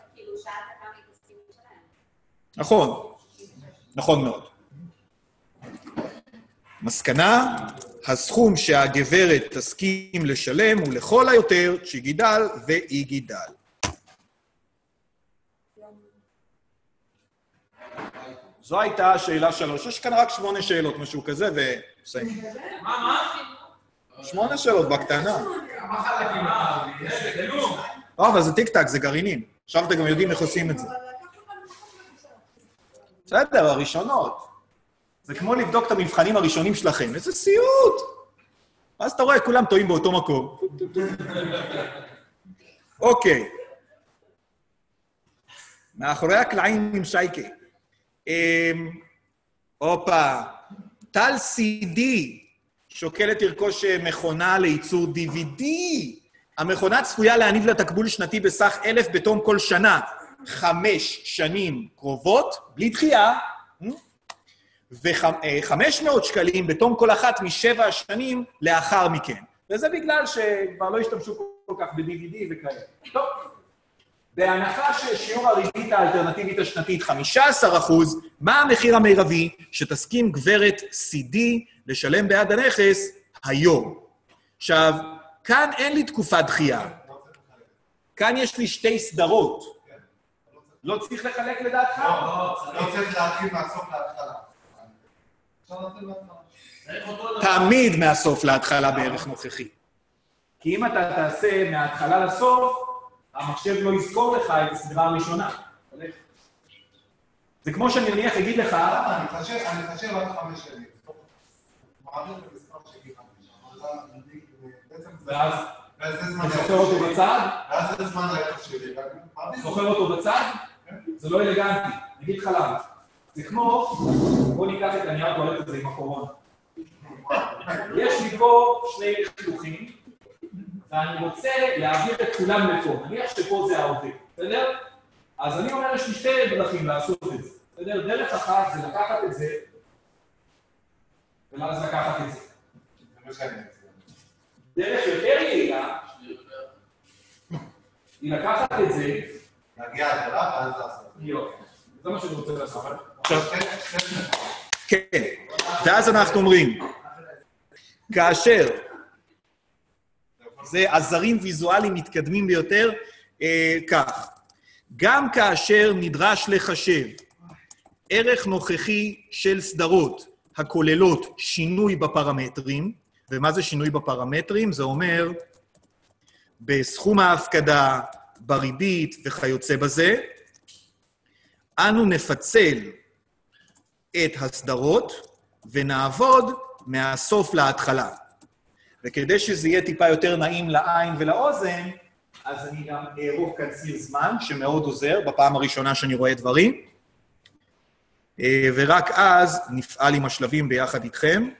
נכון, נכון מאוד. מסקנה, הסכום שהגברת תסכים לשלם הוא לכל היותר שיגידל ואי גידל. זו הייתה השאלה שלוש. יש כאן רק שמונה שאלות, משהו כזה, וסיים. מה, מה? שמונה שאלות בקטנה. מה חלקים? מה? זה כלום. לא, אבל זה טיק-טק, זה גרעינים. עכשיו אתם גם יודעים איך עושים את זה. בסדר, הראשונות. זה כמו לבדוק את המבחנים הראשונים שלכם. איזה סיוט! אז אתה רואה, כולם טועים באותו מקום. אוקיי. מאחורי הקלעים עם שייקה. הופה, טל סי די שוקלת לרכוש מכונה לייצור די וי די. המכונה צפויה להניב לה תקבול שנתי בסך אלף בתום כל שנה, חמש שנים קרובות, בלי דחייה, ו-חמש מאות שקלים בתום כל אחת משבע השנים לאחר מכן. וזה בגלל שכבר לא השתמשו כל כך ב-די וי די וכאלה. טוב. בהנחה ששיעור הריבית האלטרנטיבית השנתית חמישה עשר אחוז, מה המחיר המרבי שתסכים גברת סי די לשלם בעד הנכס היום? עכשיו, כאן אין לי תקופת דחייה. כאן יש לי שתי סדרות. לא צריך לחלק לדעתך? לא צריך להתחיל מהסוף להתחלה. תמיד מהסוף להתחלה בערך נוכחי. כי אם אתה תעשה מההתחלה לסוף, המחשב לא יזכור לך את הסדרה הראשונה. זה כמו שאני נניח אגיד לך... אני חושב רק חמש שנים. מעביר את המספר שלי חמש. בעצם זה... ואז זה זמן... זוכר אותו בצד? ואז זה זמן לאיפה שלי. זוכר אותו בצד? זה לא אלגנטי. נגיד לך למה. זה כמו... בוא ניקח את הנייר טואלט הזה עם הקורונה. יש לי פה שני חילוכים, ואני רוצה להעביר את כולם לפה. נניח שפה זה העובד, בסדר? אז אני אומר, יש לי שתי דרכים לעשות את זה. בסדר? דרך אחת זה לקחת את זה, ואז לקחת את זה. זה מה שאני מציע. דרך יותר יעילה, היא לקחת את זה, להגיע הגדולה, ואז לעשות. יופי. זה מה שאני רוצה לעשות. עכשיו, כן, ואז אנחנו אומרים, כאשר זה עזרים ויזואליים מתקדמים ביותר, אה, כך, גם כאשר נדרש לחשב ערך נוכחי של סדרות הכוללות שינוי בפרמטרים, ומה זה שינוי בפרמטרים? זה אומר בסכום ההפקדה, בריבית וכיוצא בזה, אנו נפצל את הסדרות ונעבוד מהסוף להתחלה. וכדי שזה יהיה טיפה יותר נעים לעין ולאוזן, אז אני גם אערוך כאן ציר זמן, שמאוד עוזר בפעם הראשונה שאני רואה דברים, ורק אז נפעל עם השלבים ביחד איתכם.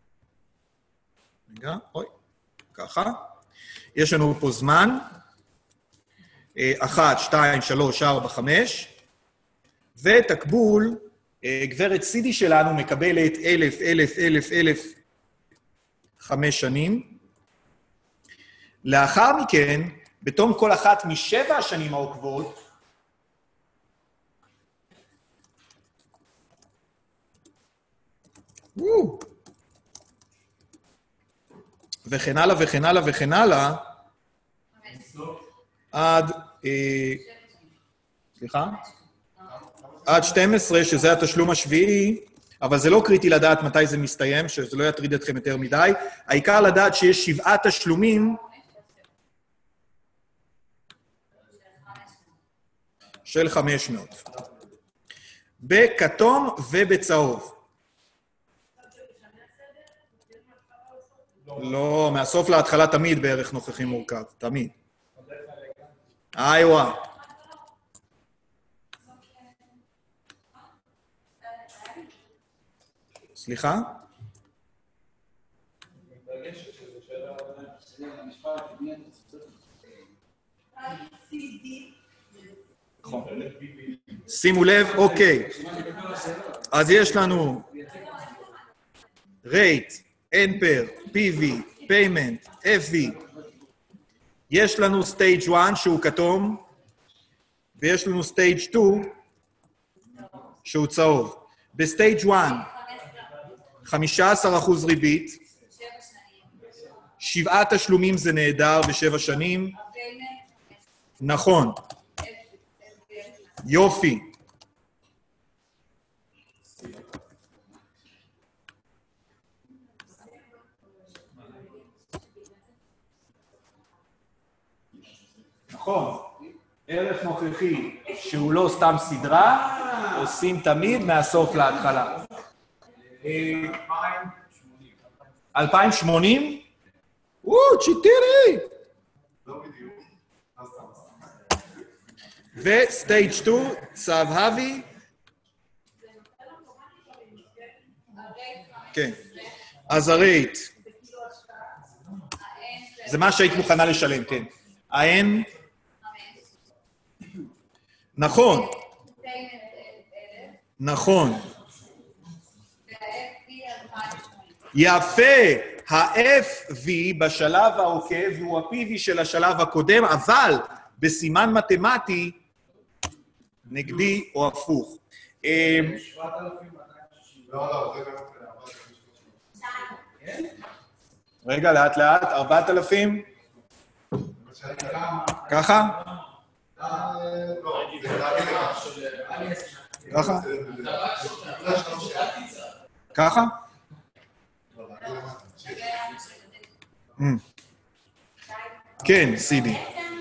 רגע, אוי, ככה. יש לנו פה זמן, אחת, שתיים, שלוש, ארבע, חמש, ותקבול, גברת סידי שלנו מקבלת אלף, אלף, אלף, אלף, חמש שנים. לאחר מכן, בתום כל אחת משבע השנים העוקבות, וכן הלאה וכן הלאה וכן הלאה, עד, סליחה? עד שתים עשרה, שזה התשלום השביעי, אבל זה לא קריטי לדעת מתי זה מסתיים, שזה לא יטריד אתכם יותר מדי. העיקר לדעת שיש שבעה תשלומים של חמש מאות. בכתום ובצהוב. לא, מהסוף להתחלה תמיד בערך נוכחי מורכב, תמיד. איווה. סליחה? שימו לב, אוקיי. אז יש לנו rate, NPER, פי וי, payment, אף וי. יש לנו stage אחת שהוא כתום, ויש לנו stage שתיים שהוא צהוב. בסטייג' אחת, חמישה עשר אחוז ריבית, שבעה תשלומים זה נהדר בשבע שנים. נכון. יופי. נכון. ערך נוכחי שהוא לא סתם סדרה, עושים תמיד מהסוף להתחלה. אלפיים שמונים? או, צ'יטירי! לא בדיוק. וסטייג' שתיים, צהבי. כן. אז הרייט. זה מה שהיית מוכנה לשלם, כן. ה-N? נכון. נכון. יפה. ה-אף וי בשלב העוקב הוא ה-פי וי של השלב הקודם, אבל בסימן מתמטי נגדי או הפוך. לא, לא, זה גם... רגע, לאט לאט, ארבעת אלפים. ככה? ככה? ככה? כן, סידי.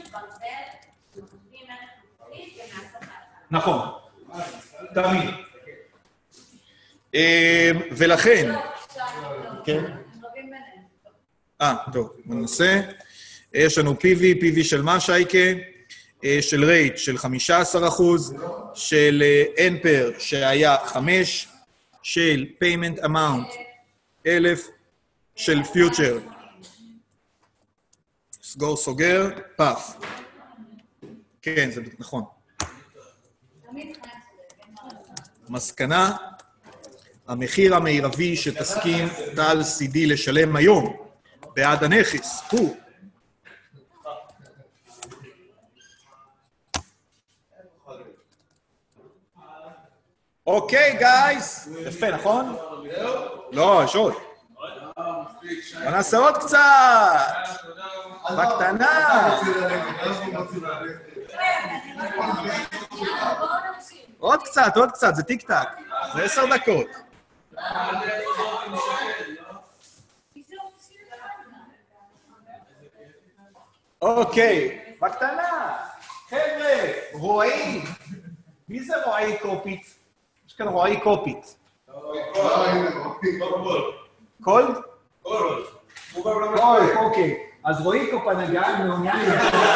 נכון, תמיד. ולכן... כן? אה, טוב, ננסה. יש לנו פי וי, פי וי של מה שייקה? של רייט של חמישה עשר אחוז, של NPER שהיה חמש, של payment amount אלף, של future. סגור סוגר, פף. כן, זה נכון. מסקנה, המחיר המרבי שתסכים טל סידי לשלם היום בעד הנכס הוא אוקיי, גייס. יפה, נכון? לא, יש עוד. בוא נעשה עוד קצת. בקטנה. עוד קצת, עוד קצת, זה טיק טק. זה עשר דקות. אוקיי, בקטנה. חבר'ה, רועי. מי זה רועי קופית? יש כאן רועי קופית. קולד? קולד. קולד, אוקיי. אז רועי קופנגן מעוניין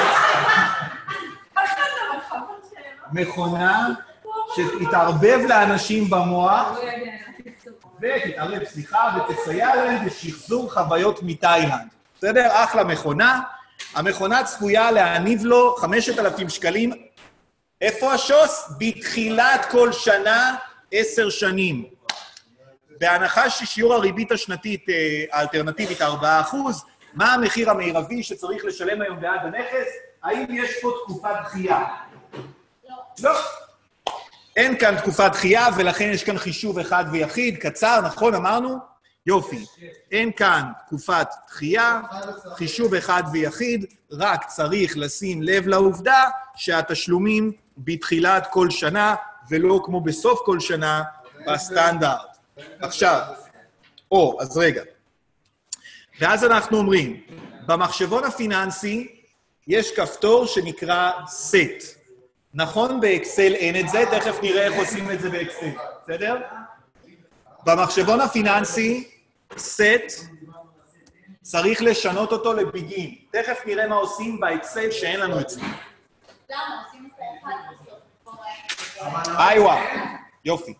מכונה שתתערבב לאנשים במוח ותתערב, סליחה, ותסייע להם בשחזור חוויות מתאילנד. בסדר? אחלה מכונה. המכונה צפויה להניב לו חמשת אלפים שקלים. איפה השוס? בתחילת כל שנה, עשר שנים. בהנחה ששיעור הריבית השנתית האלטרנטיבית ארבעה אחוז, מה המחיר המרבי שצריך לשלם היום בעד הנכס? האם יש פה תקופת דחייה? לא. לא. אין כאן תקופת דחייה, ולכן יש כאן חישוב אחד ויחיד, קצר, נכון, אמרנו? יופי. אין כאן תקופת דחייה, חישוב אחד ויחיד, רק צריך לשים לב לעובדה שהתשלומים בתחילת כל שנה, ולא כמו בסוף כל שנה, בסטנדרט. עכשיו, או, אז רגע. ואז אנחנו אומרים, במחשבון הפיננסי יש כפתור שנקרא set. נכון, באקסל אין את זה, תכף נראה איך עושים את זה באקסל, בסדר? במחשבון הפיננסי, set, צריך לשנות אותו לבגין. תכף נראה מה עושים באקסל שאין לנו את זה. למה? עושים את זה אחד בסוף. איווה, יופי.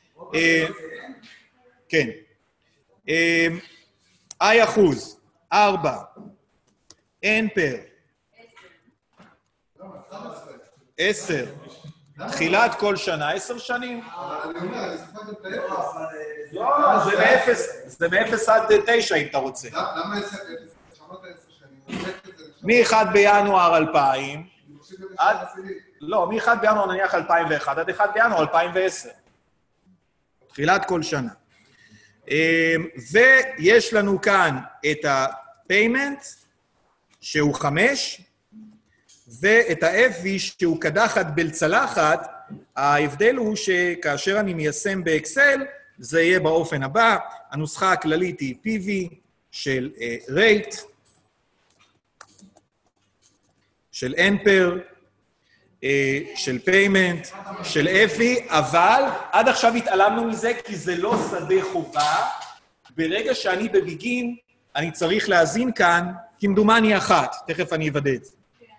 כן. I אחוז, ארבע, N פר, עשר, תחילת כל שנה, עשר שנים. לא, זה מאפס, זה מאפס עד תשע אם אתה רוצה. למה עשר? שמעת עשר שנים. מ-אחד בינואר אלפיים, עד... לא, מ-אחד בינואר נניח אלפיים ואחת, עד אחד בינואר אלפיים ועשר. תחילת כל שנה. ויש לנו כאן את ה-payment, שהוא חמש, ואת ה-F V שהוא קדחת בלצלחת. ההבדל הוא שכאשר אני מיישם באקסל, זה יהיה באופן הבא. הנוסחה הכללית היא P V של uh, rate, של N פר, uh, של payment, של F V, אבל עד עכשיו התעלמנו מזה כי זה לא שדה חובה. ברגע שאני בביגין, אני צריך להזין כאן כמדומני אחת. תכף אני אבדא את זה.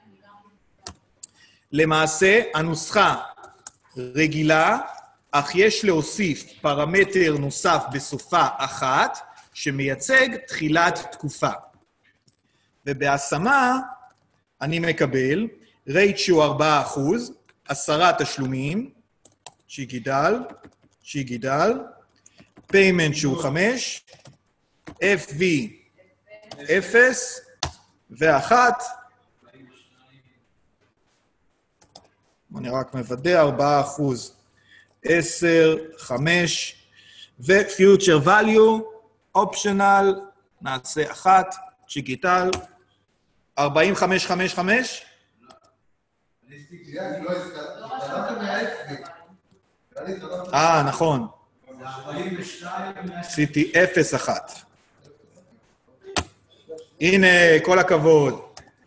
למעשה, הנוסחה רגילה, אך יש להוסיף פרמטר נוסף בסופה אחת, שמייצג תחילת תקופה. ובהשמה, אני מקבל רייט שהוא ארבעה אחוז, עשרה תשלומים, שיגידל, שיגידל, payment שהוא חמש, F V אפס, ואחת, אני רק מוודא, ארבעה אחוז, עשר, חמש, ו-future value, optional, נעשה אחת, צ'יקיטל, ארבעים וחמש, חמש, חמש? אה, נכון. עשיתי אפס אחת. הנה, כל הכבוד.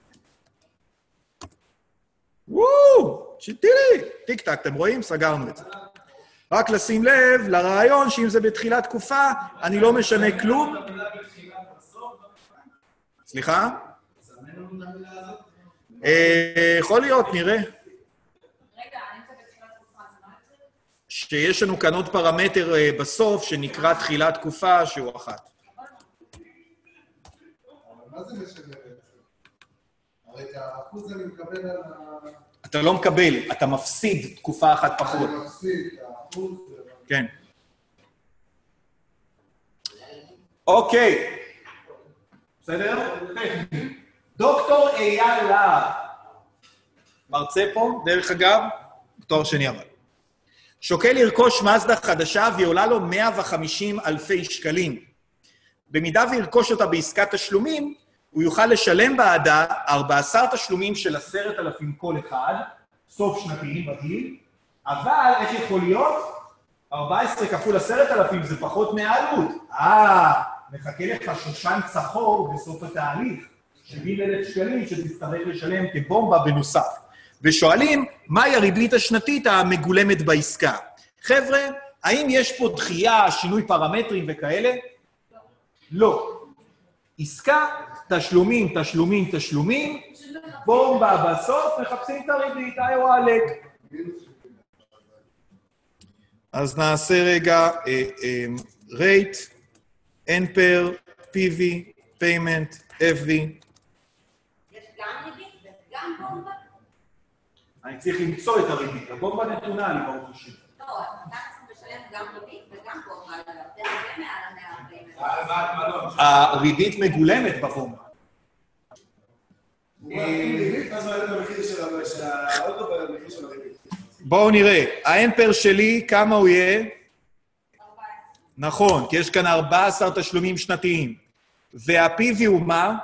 וואו! שתראי, טיק טק, אתם רואים? סגרנו את זה. רק לשים לב לרעיון שאם זה בתחילת תקופה, אני לא משנה כלום. סליחה? יכול להיות, נראה. רגע, אני רוצה בתחילת תקופה, זה מה זה? שיש לנו כאן עוד פרמטר בסוף, שנקרא תחילת תקופה, שהוא אחת. מה זה משנה בעצם? הרי את האחוז אני מקבל על ה... אתה לא מקבל, אתה מפסיד תקופה אחת פחות. אני מפסיד, האחוז... כן. אוקיי. בסדר? דוקטור אייל להב, מרצה פה, דרך אגב, תואר שני אבל. שוקל לרכוש מזדה חדשה והיא עולה לו מאה וחמישים אלפי שקלים. במידה וירכוש אותה בעסקת תשלומים, הוא יוכל לשלם בעדה ארבעה עשר תשלומים של עשרת אלפים כל אחד, סוף שנתיים רגיל, אבל איך יכול להיות? ארבע עשרה כפול עשרת אלפים זה פחות מהעלות. אה, מחכה לך שושן צחור בסוף התהליך, שבעים אלף שקלים שתצטרך לשלם כבומבה בנוסף. ושואלים, מהי הריבית השנתית המגולמת בעסקה? חבר'ה, האם יש פה דחייה, שינוי פרמטרים וכאלה? לא. עסקה, תשלומים, תשלומים, תשלומים, בומבה בסוף, מחפשים את הריבית, היי וואלק. אז נעשה רגע rate, NPER, פי וי, payment, אף וי. יש גם ריבית וגם בומבה? אני צריך למצוא את הריבית, הבומבה נתונה לי ברוך השם. לא, אז אתה צריך לשלם גם ריבית וגם בומבה, זה הרבה מעל המאה ארבעים. הריבית מגולמת בבומבה. בואו נראה, ה-NPER שלי, כמה הוא יהיה? נכון, כי יש כאן ארבעה עשר תשלומים שנתיים. וה-פי וי הוא מה?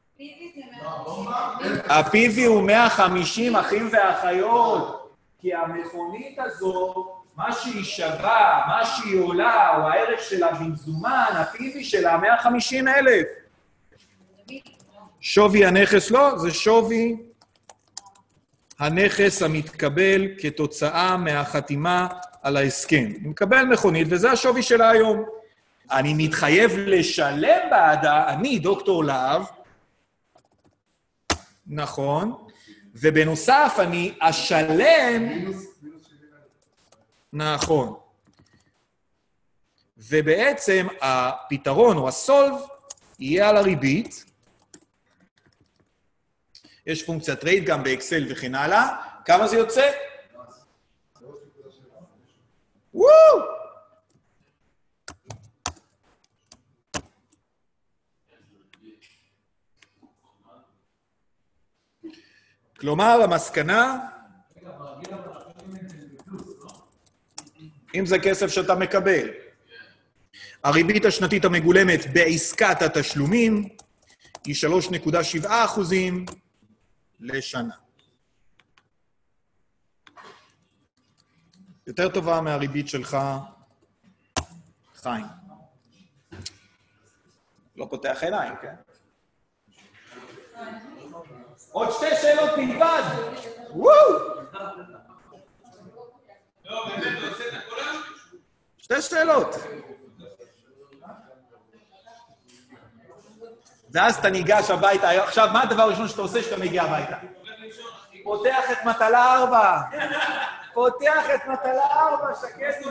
ה-פי וי הוא מאה וחמישים אחים ואחיות, כי המכונית הזו, מה שהיא שווה, מה שהיא עולה, או הערך שלה במזומן, ה-פי וי שלה מאה וחמישים אלף. שווי הנכס לא, זה שווי הנכס המתקבל כתוצאה מהחתימה על ההסכם. אני מקבל מכונית, וזה השווי שלה היום. אני מתחייב לשלם בעדה, אני דוקטור להב, נכון, ובנוסף אני אשלם, נכון. ובעצם הפתרון או הסולב יהיה על הריבית, יש פונקציית רייט גם באקסל וכן הלאה. כמה זה יוצא? וואו! כלומר, המסקנה, אם זה כסף שאתה מקבל, הריבית השנתית המגולמת בעסקת התשלומים היא שלוש נקודה שבע אחוזים, לשנה. יותר טובה מהריבית שלך, חיים. לא פותח עיניים, כן? עוד שתי שאלות בלבד. וואו! לא, באמת, לא עושה את הכל היום? שתי שאלות. ואז אתה ניגש הביתה. עכשיו, מה הדבר הראשון שאתה עושה שאתה מגיע הביתה? פותח את מטלה ארבע. פותח את מטלה ארבע, שקט.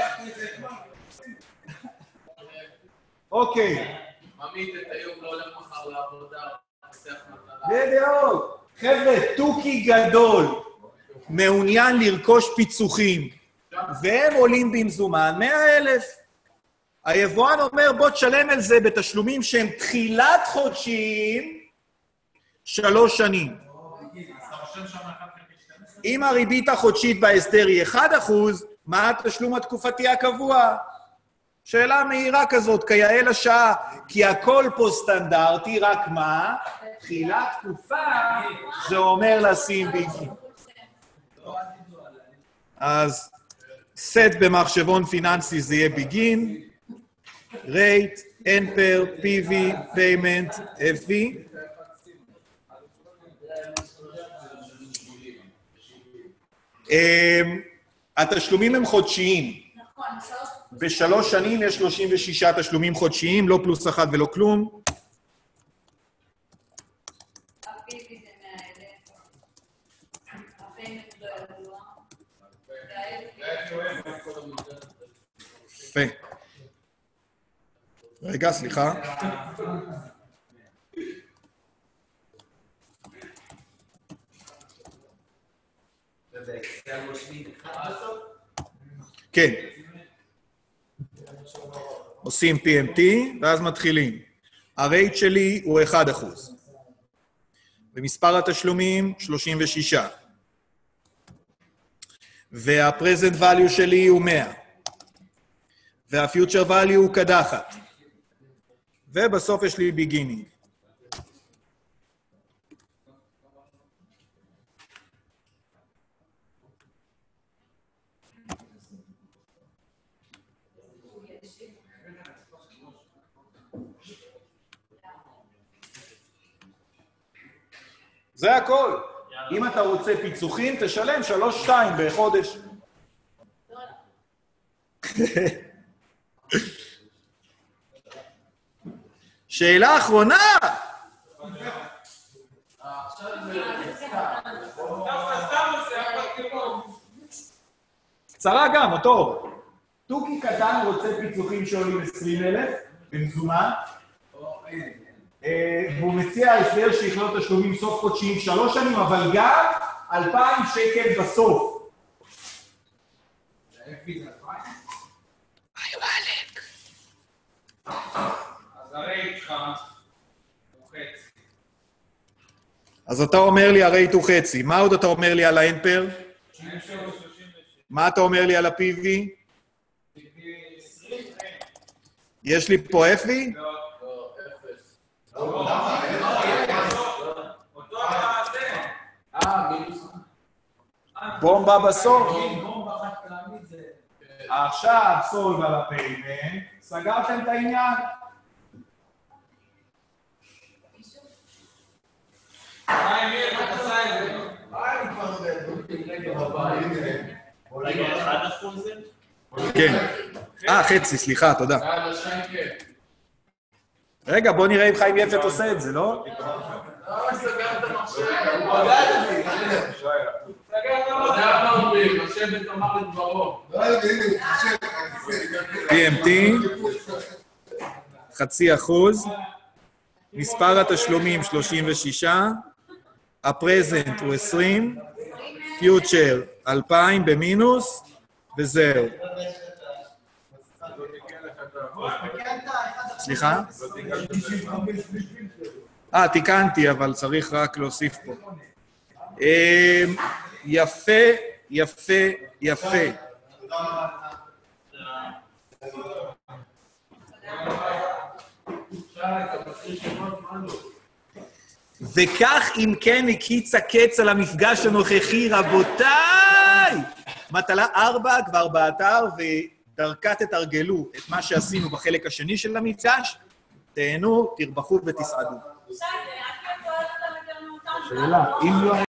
אוקיי. ממית את היום, לא הולך מחר לעבודה, פותח מטלה. בדיוק. חבר'ה, טוקי גדול מעוניין לרכוש פיצוחים, והם עולים במזומן מאה אלף. היבואן אומר, בוא תשלם על זה בתשלומים שהם תחילת חודשיים, שלוש שנים. אם הריבית החודשית בהסדר היא אחד אחוז, מה התשלום התקופתי הקבוע? שאלה מהירה כזאת, כיאה לשעה, כי הכל פה סטנדרטי, רק מה? תחילת תקופה, זה אומר לשים ביגין. אז סט במחשבון פיננסי זה יהיה ביגין, rate, NPER, פי וי, payment, אף וי. התשלומים הם חודשיים. בשלוש שנים יש שלושים ושישה תשלומים חודשיים, לא פלוס אחד ולא כלום. יפה. רגע, סליחה. כן. עושים פי אם טי, ואז מתחילים. הרייט שלי הוא אחד אחוז. ומספר התשלומים, שלושים ושישה. וה-present value שלי הוא מאה. וה-future value הוא קדחת. ובסוף יש לי beginning. זה הכל. אם אתה רוצה פיצוחים, תשלם שלוש שתיים בחודש. שאלה אחרונה. קצרה גם, אותו. תוכי קטן רוצה פיצוחים שעולים עשרים אלף במזומן. והוא מציע הסדר שיכלול תשלומים סוף חודשיים שלוש שנים, אבל גם אלפיים שקל בסוף. היו אלק. אז הרייט שלך הוא חצי. אז אתה אומר לי הרייט הוא חצי. מה עוד אתה אומר לי על האנפר? מה אתה אומר לי על ה-פי וי? יש לי פה F V? לא. בומבה בסוף. בומבה חד פעמית זה... עכשיו סולב על הפיימנט, סגרתם את העניין. היי, מי איך אתה עושה את זה? אני כבר יודע. רגע, אחד אחוז זה? כן. אה, חצי, סליחה, תודה. על השנקל. רגע, בוא נראה אם חיים יפת עושה את זה, לא? אה, סגרת מחשב. סגרת אתה יודע מה אומרים, לשבת אמר את דברו. לא יודע, הנה, הוא חושב. פי אם טי, חצי אחוז, מספר התשלומים שלושים ושישה, הפרזנט הוא עשרים, פיוטשר אלפיים במינוס, וזהו. סליחה? אה, תיקנתי, אבל צריך רק להוסיף פה. יפה, יפה, יפה. וכך אם כן הקיץ הקץ על המפגש הנוכחי, רבותיי! מטלה ארבע כבר באתר, ודרכה תתרגלו את מה שעשינו בחלק השני של המפגש. תהנו, תרבחו ותסעדו. שי, רק לצורך את המקרנות. שאלה, אם לא...